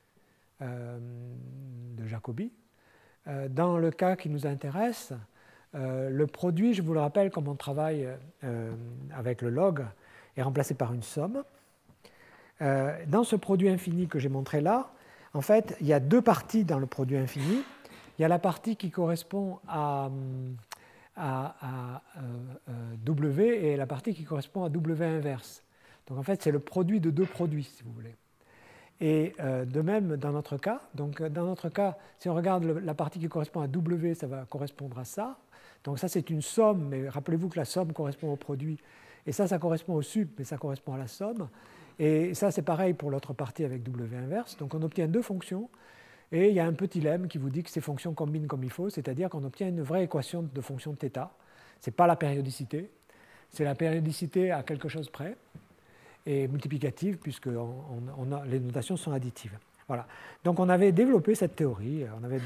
de Jacobi. Dans le cas qui nous intéresse, le produit, je vous le rappelle, comme on travaille avec le log, est remplacé par une somme. Dans ce produit infini que j'ai montré là, en fait, il y a deux parties dans le produit infini. Il y a la partie qui correspond à W et la partie qui correspond à W inverse. Donc en fait, c'est le produit de deux produits, si vous voulez. Et de même dans notre cas, donc dans notre cas, si on regarde la partie qui correspond à W, ça va correspondre à ça. Donc ça, c'est une somme, mais rappelez-vous que la somme correspond au produit. Et ça correspond au sup, mais ça correspond à la somme. Et ça, c'est pareil pour l'autre partie avec W inverse. Donc on obtient deux fonctions. Et il y a un petit lemme qui vous dit que ces fonctions combinent comme il faut, c'est-à-dire qu'on obtient une vraie équation de fonction θ. Ce n'est pas la périodicité, c'est la périodicité à quelque chose près, et multiplicative, puisque les notations sont additives. Voilà. Donc on avait développé cette théorie,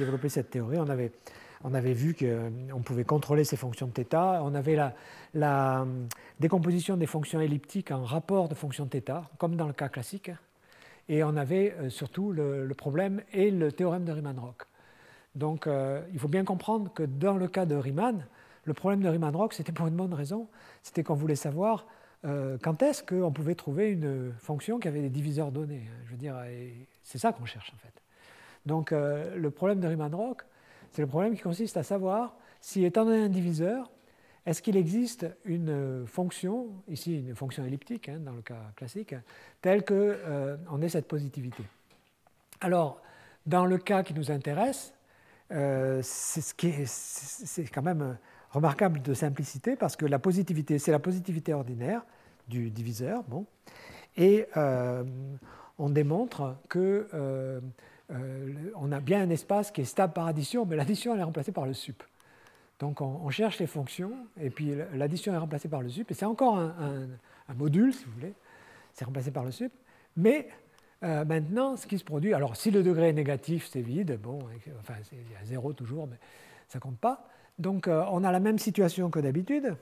on avait vu qu'on pouvait contrôler ces fonctions θ, on avait la décomposition des fonctions elliptiques en rapport de fonctions θ, comme dans le cas classique, et on avait surtout le problème et le théorème de Riemann-Roch. Donc il faut bien comprendre que dans le cas de Riemann, le problème de Riemann-Roch, c'était pour une bonne raison, c'était qu'on voulait savoir quand est-ce qu'on pouvait trouver une fonction qui avait des diviseurs donnés. Je veux dire, c'est ça qu'on cherche en fait. Donc le problème de Riemann-Roch, c'est le problème qui consiste à savoir si, étant donné un diviseur, est-ce qu'il existe une fonction, ici une fonction elliptique, dans le cas classique, telle qu'on ait cette positivité. Alors, dans le cas qui nous intéresse, c'est quand même remarquable de simplicité, parce que la positivité, c'est la positivité ordinaire du diviseur. Bon, et on démontre qu'on a bien un espace qui est stable par addition, mais l'addition elle est remplacée par le sup. Donc on cherche les fonctions, et puis l'addition est remplacée par le sup, et c'est encore un module, si vous voulez, c'est remplacé par le sup. Mais maintenant, ce qui se produit, alors si le degré est négatif, c'est vide, bon, enfin il y a 0 toujours, mais ça ne compte pas. Donc on a la même situation que d'habitude,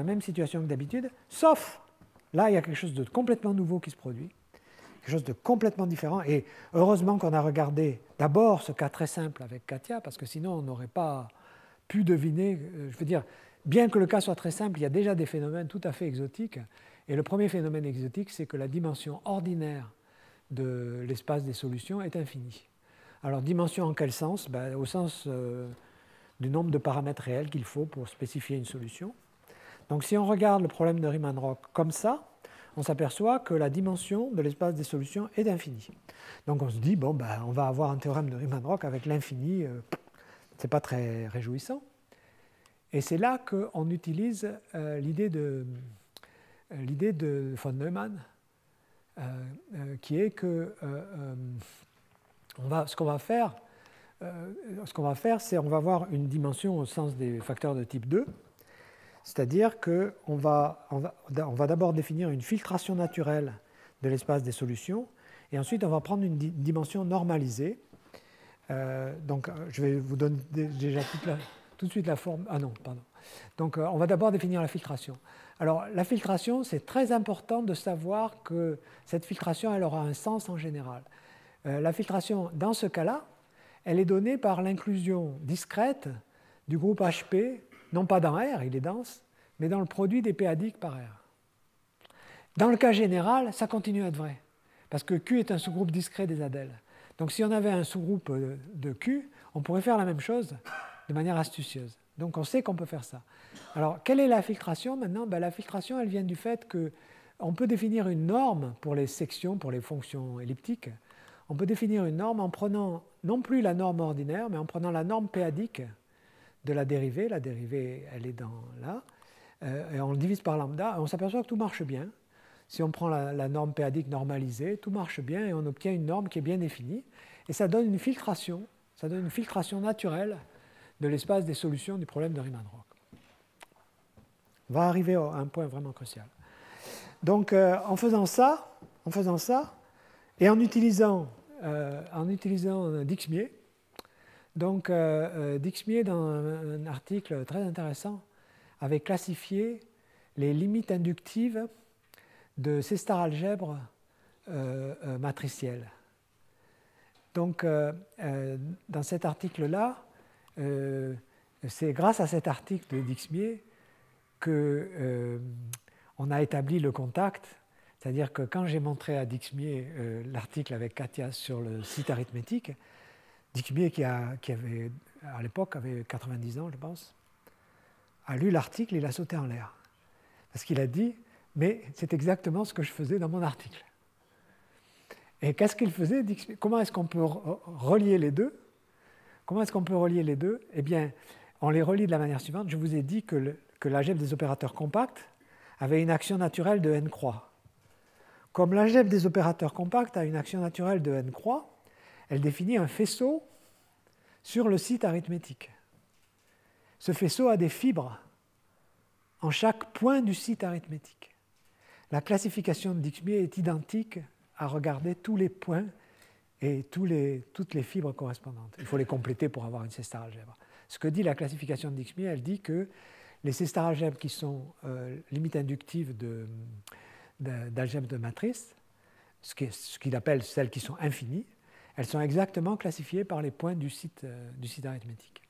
sauf là, il y a quelque chose de complètement nouveau qui se produit, quelque chose de complètement différent, et heureusement qu'on a regardé d'abord ce cas très simple avec Katia, parce que sinon on n'aurait pas pu deviner, je veux dire, bien que le cas soit très simple, il y a déjà des phénomènes tout à fait exotiques. Et le premier phénomène exotique, c'est que la dimension ordinaire de l'espace des solutions est infinie. Alors, dimension en quel sens? Au sens du nombre de paramètres réels qu'il faut pour spécifier une solution. Donc, si on regarde le problème de Riemann-Roch comme ça, on s'aperçoit que la dimension de l'espace des solutions est infinie. Donc, on se dit, bon, on va avoir un théorème de Riemann-Roch avec l'infini. Ce n'est pas très réjouissant. Et c'est là qu'on utilise l'idée de von Neumann, qui est que ce qu'on va faire, c'est qu'on va avoir une dimension au sens des facteurs de type 2, c'est-à-dire qu'on va d'abord définir une filtration naturelle de l'espace des solutions, et ensuite on va prendre une dimension normalisée. Donc, je vais vous donner déjà tout de suite la forme. Ah non, pardon. Donc, on va d'abord définir la filtration. Alors, la filtration, c'est très important de savoir que cette filtration, elle aura un sens en général. La filtration, dans ce cas-là, elle est donnée par l'inclusion discrète du groupe HP, non pas dans R, il est dense, mais dans le produit des p-adiques par R. Dans le cas général, ça continue à être vrai, parce que Q est un sous-groupe discret des adèles. Donc si on avait un sous-groupe de Q, on pourrait faire la même chose de manière astucieuse. Donc on sait qu'on peut faire ça. Alors quelle est la filtration maintenant? La filtration, elle vient du fait qu'on peut définir une norme pour les sections, pour les fonctions elliptiques. On peut définir une norme en prenant non plus la norme ordinaire, mais en prenant la norme p-adique de la dérivée. La dérivée, elle est là. Et on le divise par lambda, et on s'aperçoit que tout marche bien. Si on prend la norme p-adique normalisée, tout marche bien et on obtient une norme qui est bien définie. Et ça donne une filtration naturelle de l'espace des solutions du problème de Riemann-Roch. On va arriver à un point vraiment crucial. Donc, en faisant ça, et en utilisant Dixmier, donc Dixmier, dans un article très intéressant, avait classifié les limites inductives de ces star algèbres matricielles. Donc, dans cet article-là, c'est grâce à cet article de Dixmier qu'on a établi le contact, c'est-à-dire que quand j'ai montré à Dixmier l'article avec Katia sur le site arithmétique, Dixmier, qui avait, à l'époque avait 90 ans, je pense, a lu l'article et il a sauté en l'air. Parce qu'il a dit, mais c'est exactement ce que je faisais dans mon article. Et qu'est-ce qu'il faisait, Dixmier? Comment est-ce qu'on peut relier les deux? Eh bien, on les relie de la manière suivante. Je vous ai dit que l'algèbre des opérateurs compacts avait une action naturelle de n croix. Comme l'algèbre des opérateurs compacts a une action naturelle de n croix, elle définit un faisceau sur le site arithmétique. Ce faisceau a des fibres en chaque point du site arithmétique. La classification de Dixmier est identique à regarder tous les points et toutes les fibres correspondantes. Il faut les compléter pour avoir une C-star algèbre. Ce que dit la classification de Dixmier, elle dit que les C-star algèbres qui sont limites inductives d'algèbres de matrice, ce qu'il appelle celles qui sont infinies, elles sont exactement classifiées par les points du site arithmétique.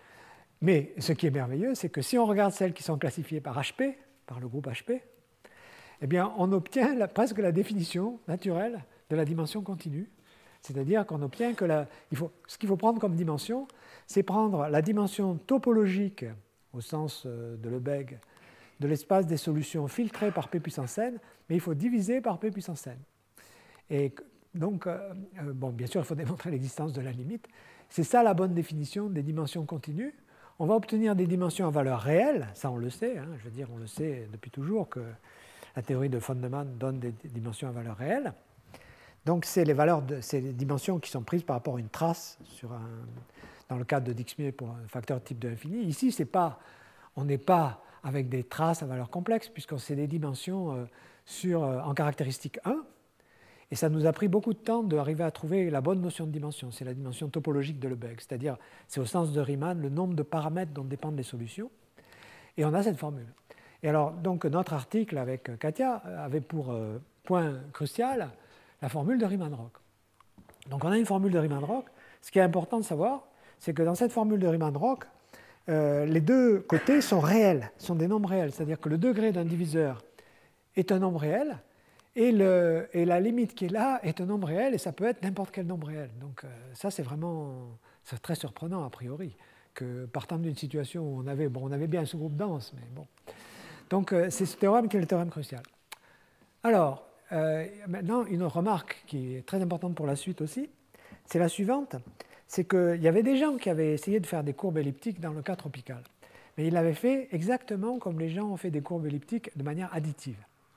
Mais ce qui est merveilleux, c'est que si on regarde celles qui sont classifiées par HP, par le groupe HP, eh bien, on obtient presque la définition naturelle de la dimension continue. C'est-à-dire qu'on obtient que ce qu'il faut prendre comme dimension, c'est prendre la dimension topologique, au sens de Lebesgue, de l'espace des solutions filtrées par P puissance n, mais il faut diviser par P puissance n. Et donc, bien sûr, il faut démontrer l'existence de la limite. C'est ça la bonne définition des dimensions continues. On va obtenir des dimensions à valeur réelle, ça on le sait, hein, je veux dire, on le sait depuis toujours que la théorie de von Neumann donne des dimensions à valeur réelle. Donc, c'est les dimensions qui sont prises par rapport à une trace dans le cadre de Dixmier pour un facteur de type de l'infini. Ici, on n'est pas avec des traces à valeur complexe, puisque c'est des dimensions en caractéristique 1. Et ça nous a pris beaucoup de temps d'arriver à trouver la bonne notion de dimension. C'est la dimension topologique de Lebesgue, c'est-à-dire, c'est au sens de Riemann, le nombre de paramètres dont dépendent les solutions. Et on a cette formule. Et alors, donc, notre article avec Katia avait pour point crucial la formule de Riemann-Roch. Donc, on a une formule de Riemann-Roch. Ce qui est important de savoir, c'est que dans cette formule de Riemann-Roch, les deux côtés sont réels, sont des nombres réels. C'est-à-dire que le degré d'un diviseur est un nombre réel, et la limite qui est là est un nombre réel, et ça peut être n'importe quel nombre réel. Donc ça, c'est très surprenant a priori, que partant d'une situation où on avait bien un sous-groupe dense, mais bon. Donc c'est ce théorème qui est le théorème crucial. Alors, maintenant, une remarque qui est très importante pour la suite aussi, c'est la suivante, c'est qu'il y avait des gens qui avaient essayé de faire des courbes elliptiques dans le cas tropical, mais ils l'avaient fait exactement comme les gens ont fait des courbes elliptiques de manière additive.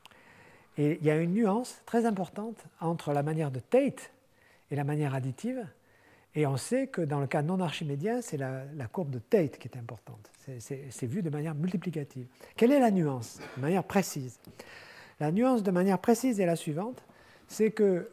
Et il y a une nuance très importante entre la manière de Tate et la manière additive, et on sait que dans le cas non archimédien, c'est la courbe de Tate qui est importante. C'est vu de manière multiplicative. Quelle est la nuance de manière précise? La nuance de manière précise est la suivante, c'est que,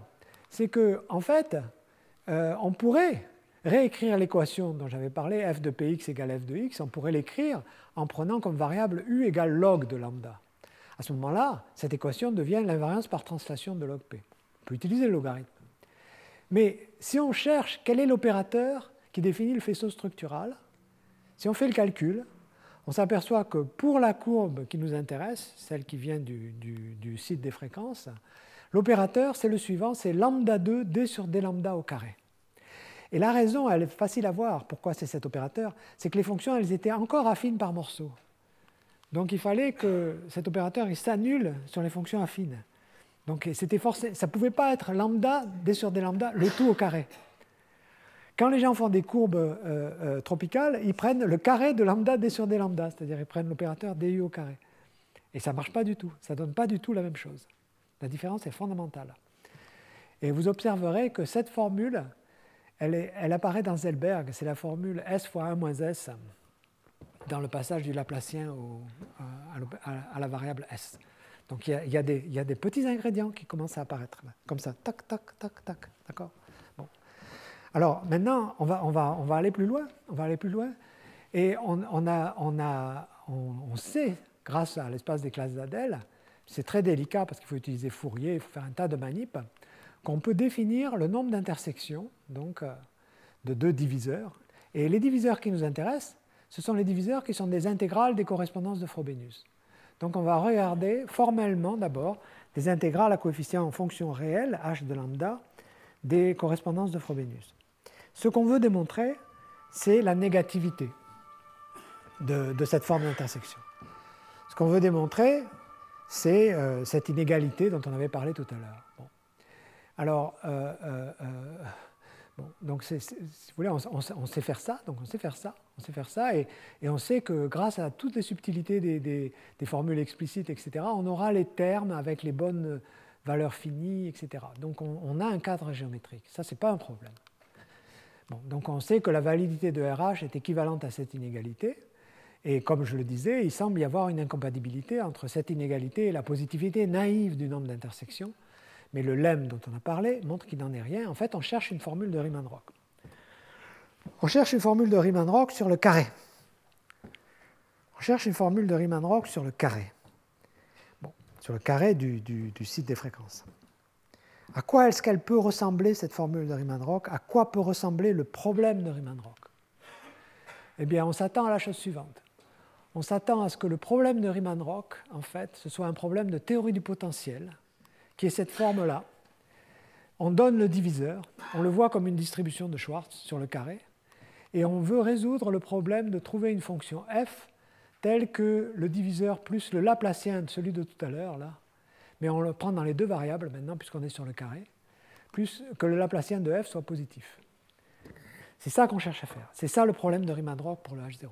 en fait, on pourrait réécrire l'équation dont j'avais parlé, f de px égale f de x, on pourrait l'écrire en prenant comme variable u égale log de lambda. À ce moment-là, cette équation devient l'invariance par translation de log p. On peut utiliser le logarithme. Mais si on cherche quel est l'opérateur qui définit le faisceau structural, si on fait le calcul, on s'aperçoit que pour la courbe qui nous intéresse, celle qui vient du site des fréquences, l'opérateur, c'est le suivant, c'est lambda 2 d sur d lambda au carré. Et la raison, elle est facile à voir, pourquoi c'est cet opérateur, c'est que les fonctions, elles étaient encore affines par morceaux. Donc il fallait que cet opérateur il s'annule sur les fonctions affines. Donc c'était forcé, ça ne pouvait pas être lambda, d sur d lambda, le tout au carré. Quand les gens font des courbes tropicales, ils prennent le carré de lambda, d sur d lambda, c'est-à-dire ils prennent l'opérateur du au carré. Et ça ne marche pas du tout, ça ne donne pas du tout la même chose. La différence est fondamentale. Et vous observerez que cette formule, elle apparaît dans Zellberg, c'est la formule S fois 1 moins S. dans le passage du Laplacien à la variable S. Donc il y a des petits ingrédients qui commencent à apparaître, là, comme ça, tac, tac, tac, tac, d'accord. Bon. Alors maintenant, on va aller plus loin, et on sait, grâce à l'espace des classes d'Adel, c'est très délicat parce qu'il faut utiliser Fourier, il faut faire un tas de manips, qu'on peut définir le nombre d'intersections, donc de deux diviseurs. Et les diviseurs qui nous intéressent, ce sont les diviseurs qui sont des intégrales des correspondances de Frobenius. Donc on va regarder formellement d'abord des intégrales à coefficient en fonction réelle, h de lambda, des correspondances de Frobenius. Ce qu'on veut démontrer, c'est la négativité de cette forme d'intersection. Ce qu'on veut démontrer, c'est cette inégalité dont on avait parlé tout à l'heure. Bon. Alors, donc si vous voulez, on sait faire ça, et on sait que grâce à toutes les subtilités des formules explicites, etc., on aura les termes avec les bonnes valeurs finies, etc. Donc on a un cadre géométrique. Ça, ce n'est pas un problème. Bon, donc on sait que la validité de RH est équivalente à cette inégalité. Et comme je le disais, il semble y avoir une incompatibilité entre cette inégalité et la positivité naïve du nombre d'intersections. Mais le lemme dont on a parlé montre qu'il n'en est rien. En fait, on cherche une formule de Riemann-Roch. On cherche une formule de Riemann-Roch sur le carré. Bon, sur le carré du site des fréquences. À quoi est-ce qu'elle peut ressembler, cette formule de Riemann-Roch? À quoi peut ressembler le problème de Riemann-Roch? Eh bien, on s'attend à la chose suivante. On s'attend à ce que le problème de Riemann-Roch, en fait, ce soit un problème de théorie du potentiel, qui est cette forme-là. On donne le diviseur, on le voit comme une distribution de Schwartz sur le carré, et on veut résoudre le problème de trouver une fonction f telle que le diviseur plus le Laplacien de celui de tout à l'heure, là, mais on le prend dans les deux variables maintenant, puisqu'on est sur le carré, plus que le Laplacien de f soit positif. C'est ça qu'on cherche à faire. C'est ça le problème de Riemann-Roch pour le H0.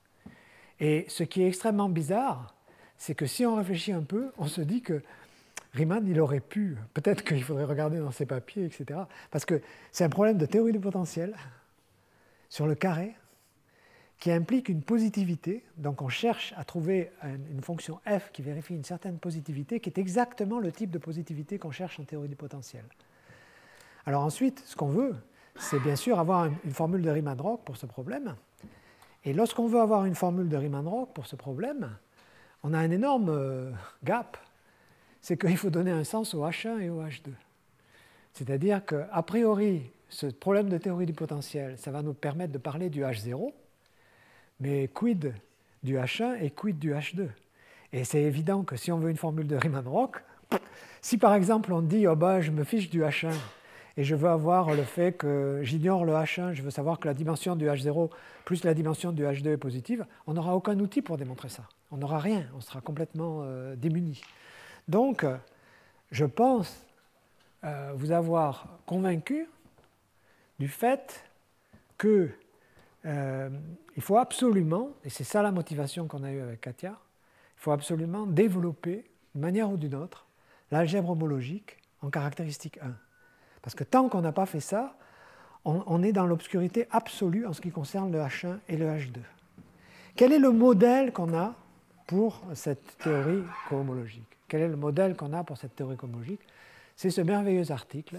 Et ce qui est extrêmement bizarre, c'est que si on réfléchit un peu, on se dit que Riemann, il aurait pu, peut-être qu'il faudrait regarder dans ses papiers, etc., parce que c'est un problème de théorie du potentiel sur le carré qui implique une positivité. Donc on cherche à trouver une fonction f qui vérifie une certaine positivité, qui est exactement le type de positivité qu'on cherche en théorie du potentiel. Alors ensuite, ce qu'on veut, c'est bien sûr avoir une formule de Riemann-Roch pour ce problème. Et lorsqu'on veut avoir une formule de Riemann-Roch pour ce problème, on a un énorme gap. C'est qu'il faut donner un sens au H1 et au H2. C'est-à-dire qu'a priori, ce problème de théorie du potentiel, ça va nous permettre de parler du H0, mais quid du H1 et quid du H2? Et c'est évident que si on veut une formule de Riemann-Roch, si par exemple on dit oh ben, je me fiche du H1 et je veux avoir le fait que j'ignore le H1, je veux savoir que la dimension du H0 plus la dimension du H2 est positive, on n'aura aucun outil pour démontrer ça. On n'aura rien, on sera complètement démuni. Donc, je pense vous avoir convaincu du fait qu'il faut absolument, et c'est ça la motivation qu'on a eue avec Katia, il faut absolument développer, d'une manière ou d'une autre, l'algèbre homologique en caractéristique 1. Parce que tant qu'on n'a pas fait ça, on est dans l'obscurité absolue en ce qui concerne le H1 et le H2. Quel est le modèle qu'on a pour cette théorie cohomologique? Quel est le modèle qu'on a pour cette théorie cohomologique? C'est ce merveilleux article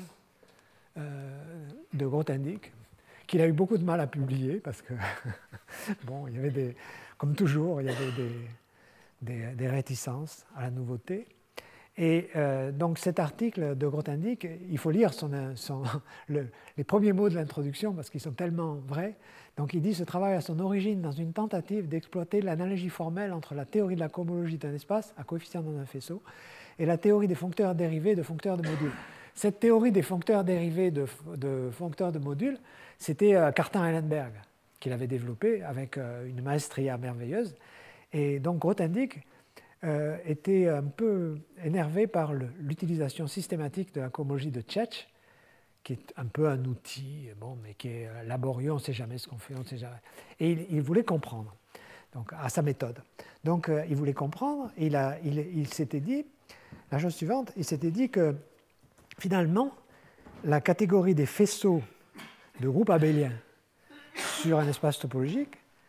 de Grothendieck, qu'il a eu beaucoup de mal à publier, parce que, bon, il y avait comme toujours, il y avait des réticences à la nouveauté. Et donc cet article de Grothendieck, il faut lire les premiers mots de l'introduction parce qu'ils sont tellement vrais. Donc il dit « Ce travail a son origine dans une tentative d'exploiter l'analogie formelle entre la théorie de la cohomologie d'un espace à coefficient dans un faisceau et la théorie des foncteurs dérivés de foncteurs de modules. » Cette théorie des foncteurs dérivés de foncteurs de modules, c'était Cartan-Ellenberg qui l'avait développée avec une maestria merveilleuse. Et donc Grothendieck était un peu énervé par l'utilisation systématique de la cohomologie de Čech, qui est un peu un outil, bon, mais qui est laborieux, on ne sait jamais ce qu'on fait, on ne sait jamais. Et il voulait comprendre, donc, à sa méthode. Donc il voulait comprendre, et il s'était dit, la chose suivante, il s'était dit que finalement, la catégorie des faisceaux de groupes abéliens sur un espace topologique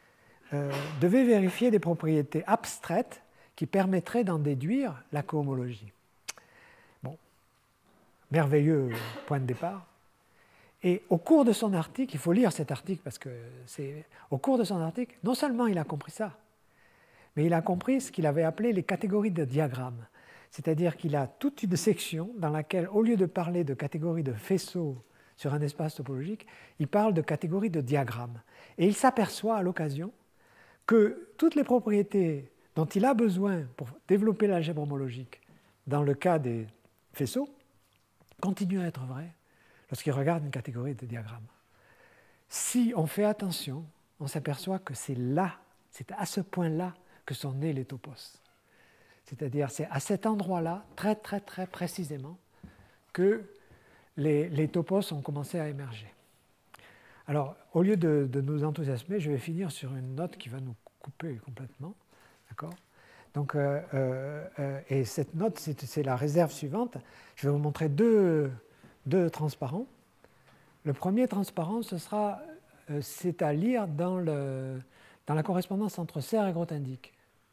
devait vérifier des propriétés abstraites qui permettraient d'en déduire la cohomologie. Bon, merveilleux point de départ. Et au cours de son article, il faut lire cet article parce que c'est au cours de son article, non seulement il a compris ça, mais il a compris ce qu'il avait appelé les catégories de diagrammes. C'est-à-dire qu'il a toute une section dans laquelle, au lieu de parler de catégories de faisceaux sur un espace topologique, il parle de catégories de diagrammes. Et il s'aperçoit à l'occasion que toutes les propriétés dont il a besoin pour développer l'algèbre homologique dans le cas des faisceaux continuent à être vraies lorsqu'il regarde une catégorie de diagrammes. Si on fait attention, on s'aperçoit que c'est là, c'est à ce point-là que sont nés les topos. C'est-à-dire, c'est à cet endroit-là, très très très précisément, que les topos ont commencé à émerger. Alors, au lieu de nous enthousiasmer, je vais finir sur une note qui va nous couper complètement. D'accord ? Donc, et cette note, c'est la réserve suivante. Je vais vous montrer deux transparents. Le premier transparent, c'est à lire dans la correspondance entre Serre et Grothendieck.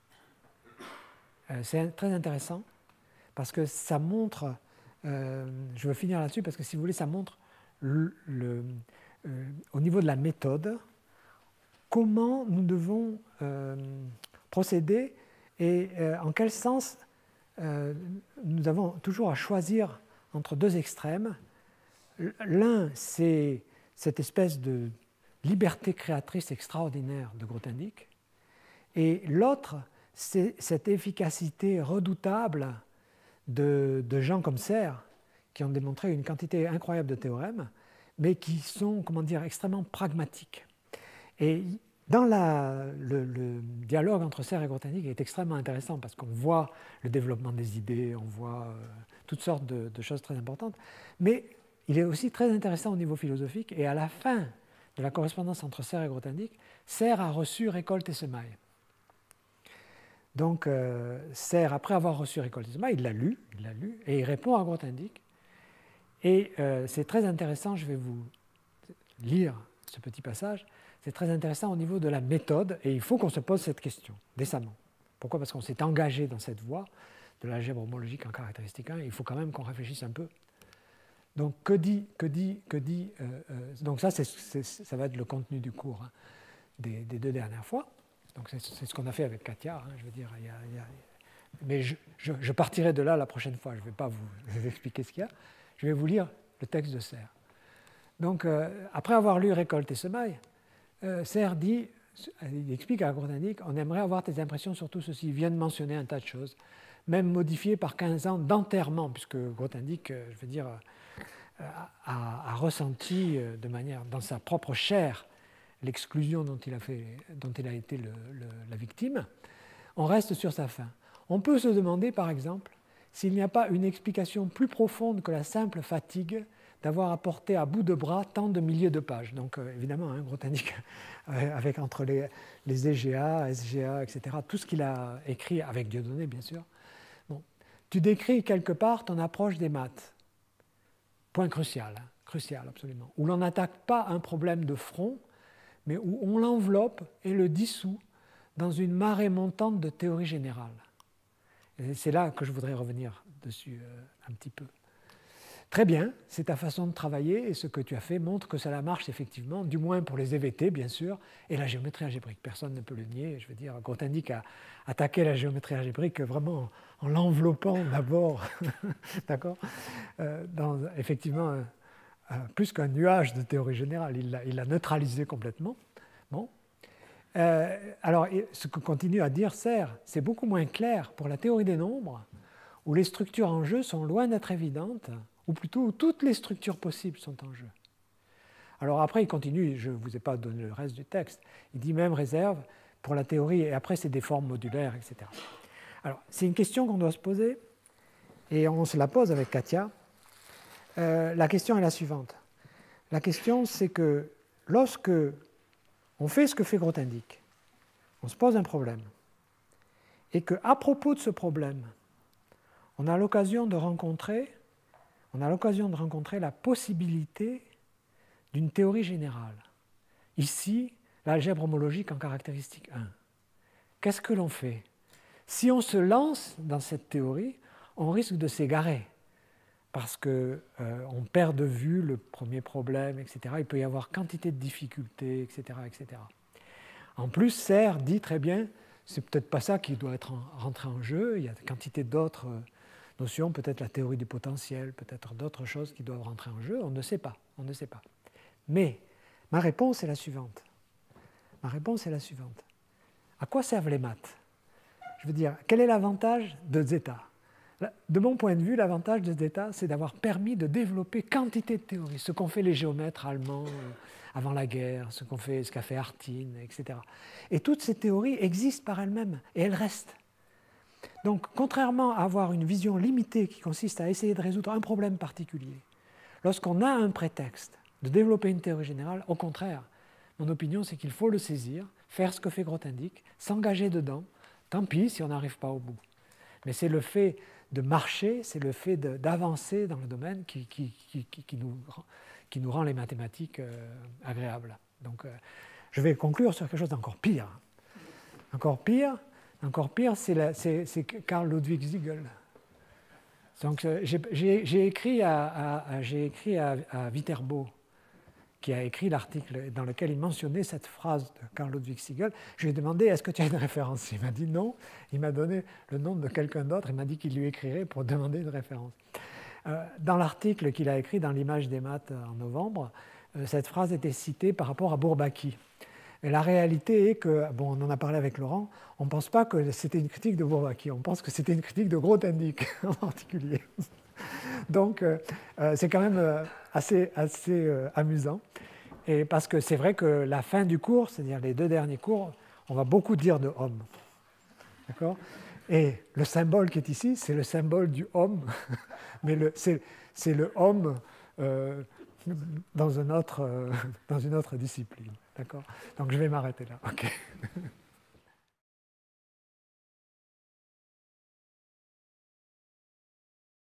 C'est très intéressant parce que ça montre, je veux finir là-dessus parce que si vous voulez, ça montre au niveau de la méthode comment nous devons procéder et en quel sens nous avons toujours à choisir entre deux extrêmes. L'un, c'est cette espèce de liberté créatrice extraordinaire de Grothendieck, et l'autre, c'est cette efficacité redoutable de gens comme Serre, qui ont démontré une quantité incroyable de théorèmes, mais qui sont, comment dire, extrêmement pragmatiques. Et dans le dialogue entre Serre et Grothendieck est extrêmement intéressant parce qu'on voit le développement des idées, on voit toutes sortes de choses très importantes, mais il est aussi très intéressant au niveau philosophique, et à la fin de la correspondance entre Serre et Grothendieck, Serre a reçu Récolte et Semaille. Donc, Serre, après avoir reçu Récolte et Semaille, il l'a lu, et il répond à Grothendieck. Et c'est très intéressant, je vais vous lire ce petit passage, c'est très intéressant au niveau de la méthode, et il faut qu'on se pose cette question, décemment. Pourquoi ? Parce qu'on s'est engagé dans cette voie de l'algèbre homologique en caractéristique 1, il faut quand même qu'on réfléchisse un peu. Donc, que dit donc ça va être le contenu du cours hein, des deux dernières fois. Donc, c'est ce qu'on a fait avec Katia, hein, je veux dire, mais je partirai de là la prochaine fois, je ne vais pas vous expliquer ce qu'il y a, je vais vous lire le texte de Serre. Donc, après avoir lu Récolte et Semaille, Serre dit, il explique à Grothendieck, on aimerait avoir tes impressions sur tout ceci, il vient de mentionner un tas de choses, même modifiées par 15 ans d'enterrement, puisque Grothendieck, je veux dire, a ressenti de manière, dans sa propre chair, l'exclusion dont il a été la victime. On reste sur sa fin. On peut se demander, par exemple, s'il n'y a pas une explication plus profonde que la simple fatigue d'avoir apporté à bout de bras tant de milliers de pages. Donc, évidemment, hein, Grothendieck, avec entre les EGA, SGA, etc., tout ce qu'il a écrit, avec Dieudonné, bien sûr. Bon. Tu décris quelque part ton approche des maths. Point crucial, hein, crucial absolument, où l'on n'attaque pas un problème de front, mais où on l'enveloppe et le dissout dans une marée montante de théorie générale. Et c'est là que je voudrais revenir dessus un petit peu. Très bien, c'est ta façon de travailler, et ce que tu as fait montre que cela marche effectivement, du moins pour les EVT, bien sûr, et la géométrie algébrique. Personne ne peut le nier. Je veux dire, Grothendieck a attaqué la géométrie algébrique vraiment en l'enveloppant d'abord, d'accord, dans effectivement plus qu'un nuage de théorie générale. Il l'a neutralisé complètement. Bon. Alors, ce que continue à dire Serre, c'est beaucoup moins clair pour la théorie des nombres, où les structures en jeu sont loin d'être évidentes, ou plutôt où toutes les structures possibles sont en jeu. Alors après, il continue, je ne vous ai pas donné le reste du texte, il dit même réserve pour la théorie, et après c'est des formes modulaires, etc. Alors, c'est une question qu'on doit se poser, et on se la pose avec Katia. La question est la suivante. La question, c'est que lorsque on fait ce que fait Grothendieck, on se pose un problème, et qu'à propos de ce problème, on a l'occasion de rencontrer la possibilité d'une théorie générale. Ici, l'algèbre homologique en caractéristique 1. Qu'est-ce que l'on fait? Si on se lance dans cette théorie, on risque de s'égarer, parce qu'on perd de vue le premier problème, etc. Il peut y avoir quantité de difficultés, etc. etc. En plus, Serre dit très bien, c'est peut-être pas ça qui doit être rentré en jeu, il y a quantité d'autres notions, peut-être la théorie du potentiel, peut-être d'autres choses qui doivent rentrer en jeu, on ne sait pas, on ne sait pas. Mais ma réponse est la suivante. Ma réponse est la suivante. À quoi servent les maths? Je veux dire, quel est l'avantage de zeta? De mon point de vue, l'avantage de zeta, c'est d'avoir permis de développer quantité de théories, ce qu'ont fait les géomètres allemands avant la guerre, ce qu'a fait Artin, etc. Et toutes ces théories existent par elles-mêmes, et elles restent. Donc, contrairement à avoir une vision limitée qui consiste à essayer de résoudre un problème particulier, lorsqu'on a un prétexte de développer une théorie générale, au contraire, mon opinion, c'est qu'il faut le saisir, faire ce que fait Grothendieck, s'engager dedans, tant pis si on n'arrive pas au bout. Mais c'est le fait de marcher, c'est le fait d'avancer dans le domaine qui nous rend les mathématiques agréables. Donc, je vais conclure sur quelque chose d'encore pire. Encore pire, c'est Carl Ludwig Siegel. Donc, j'ai écrit à Viterbo, qui a écrit l'article dans lequel il mentionnait cette phrase de Carl Ludwig Siegel. Je lui ai demandé, est-ce que tu as une référence? Il m'a dit non. Il m'a donné le nom de quelqu'un d'autre. Il m'a dit qu'il lui écrirait pour demander une référence. Dans l'article qu'il a écrit dans l'Image des maths en novembre, cette phrase était citée par rapport à Bourbaki. Et la réalité est que, bon, on en a parlé avec Laurent, on ne pense pas que c'était une critique de Bourbaki, on pense que c'était une critique de Grothendieck en particulier. Donc, c'est quand même assez amusant. Et parce que c'est vrai que la fin du cours, c'est-à-dire les 2 derniers cours, on va beaucoup dire de homme. D'accord? Et le symbole qui est ici, c'est le symbole du homme, mais c'est le homme dans une autre discipline. D'accord? Donc je vais m'arrêter là. Okay.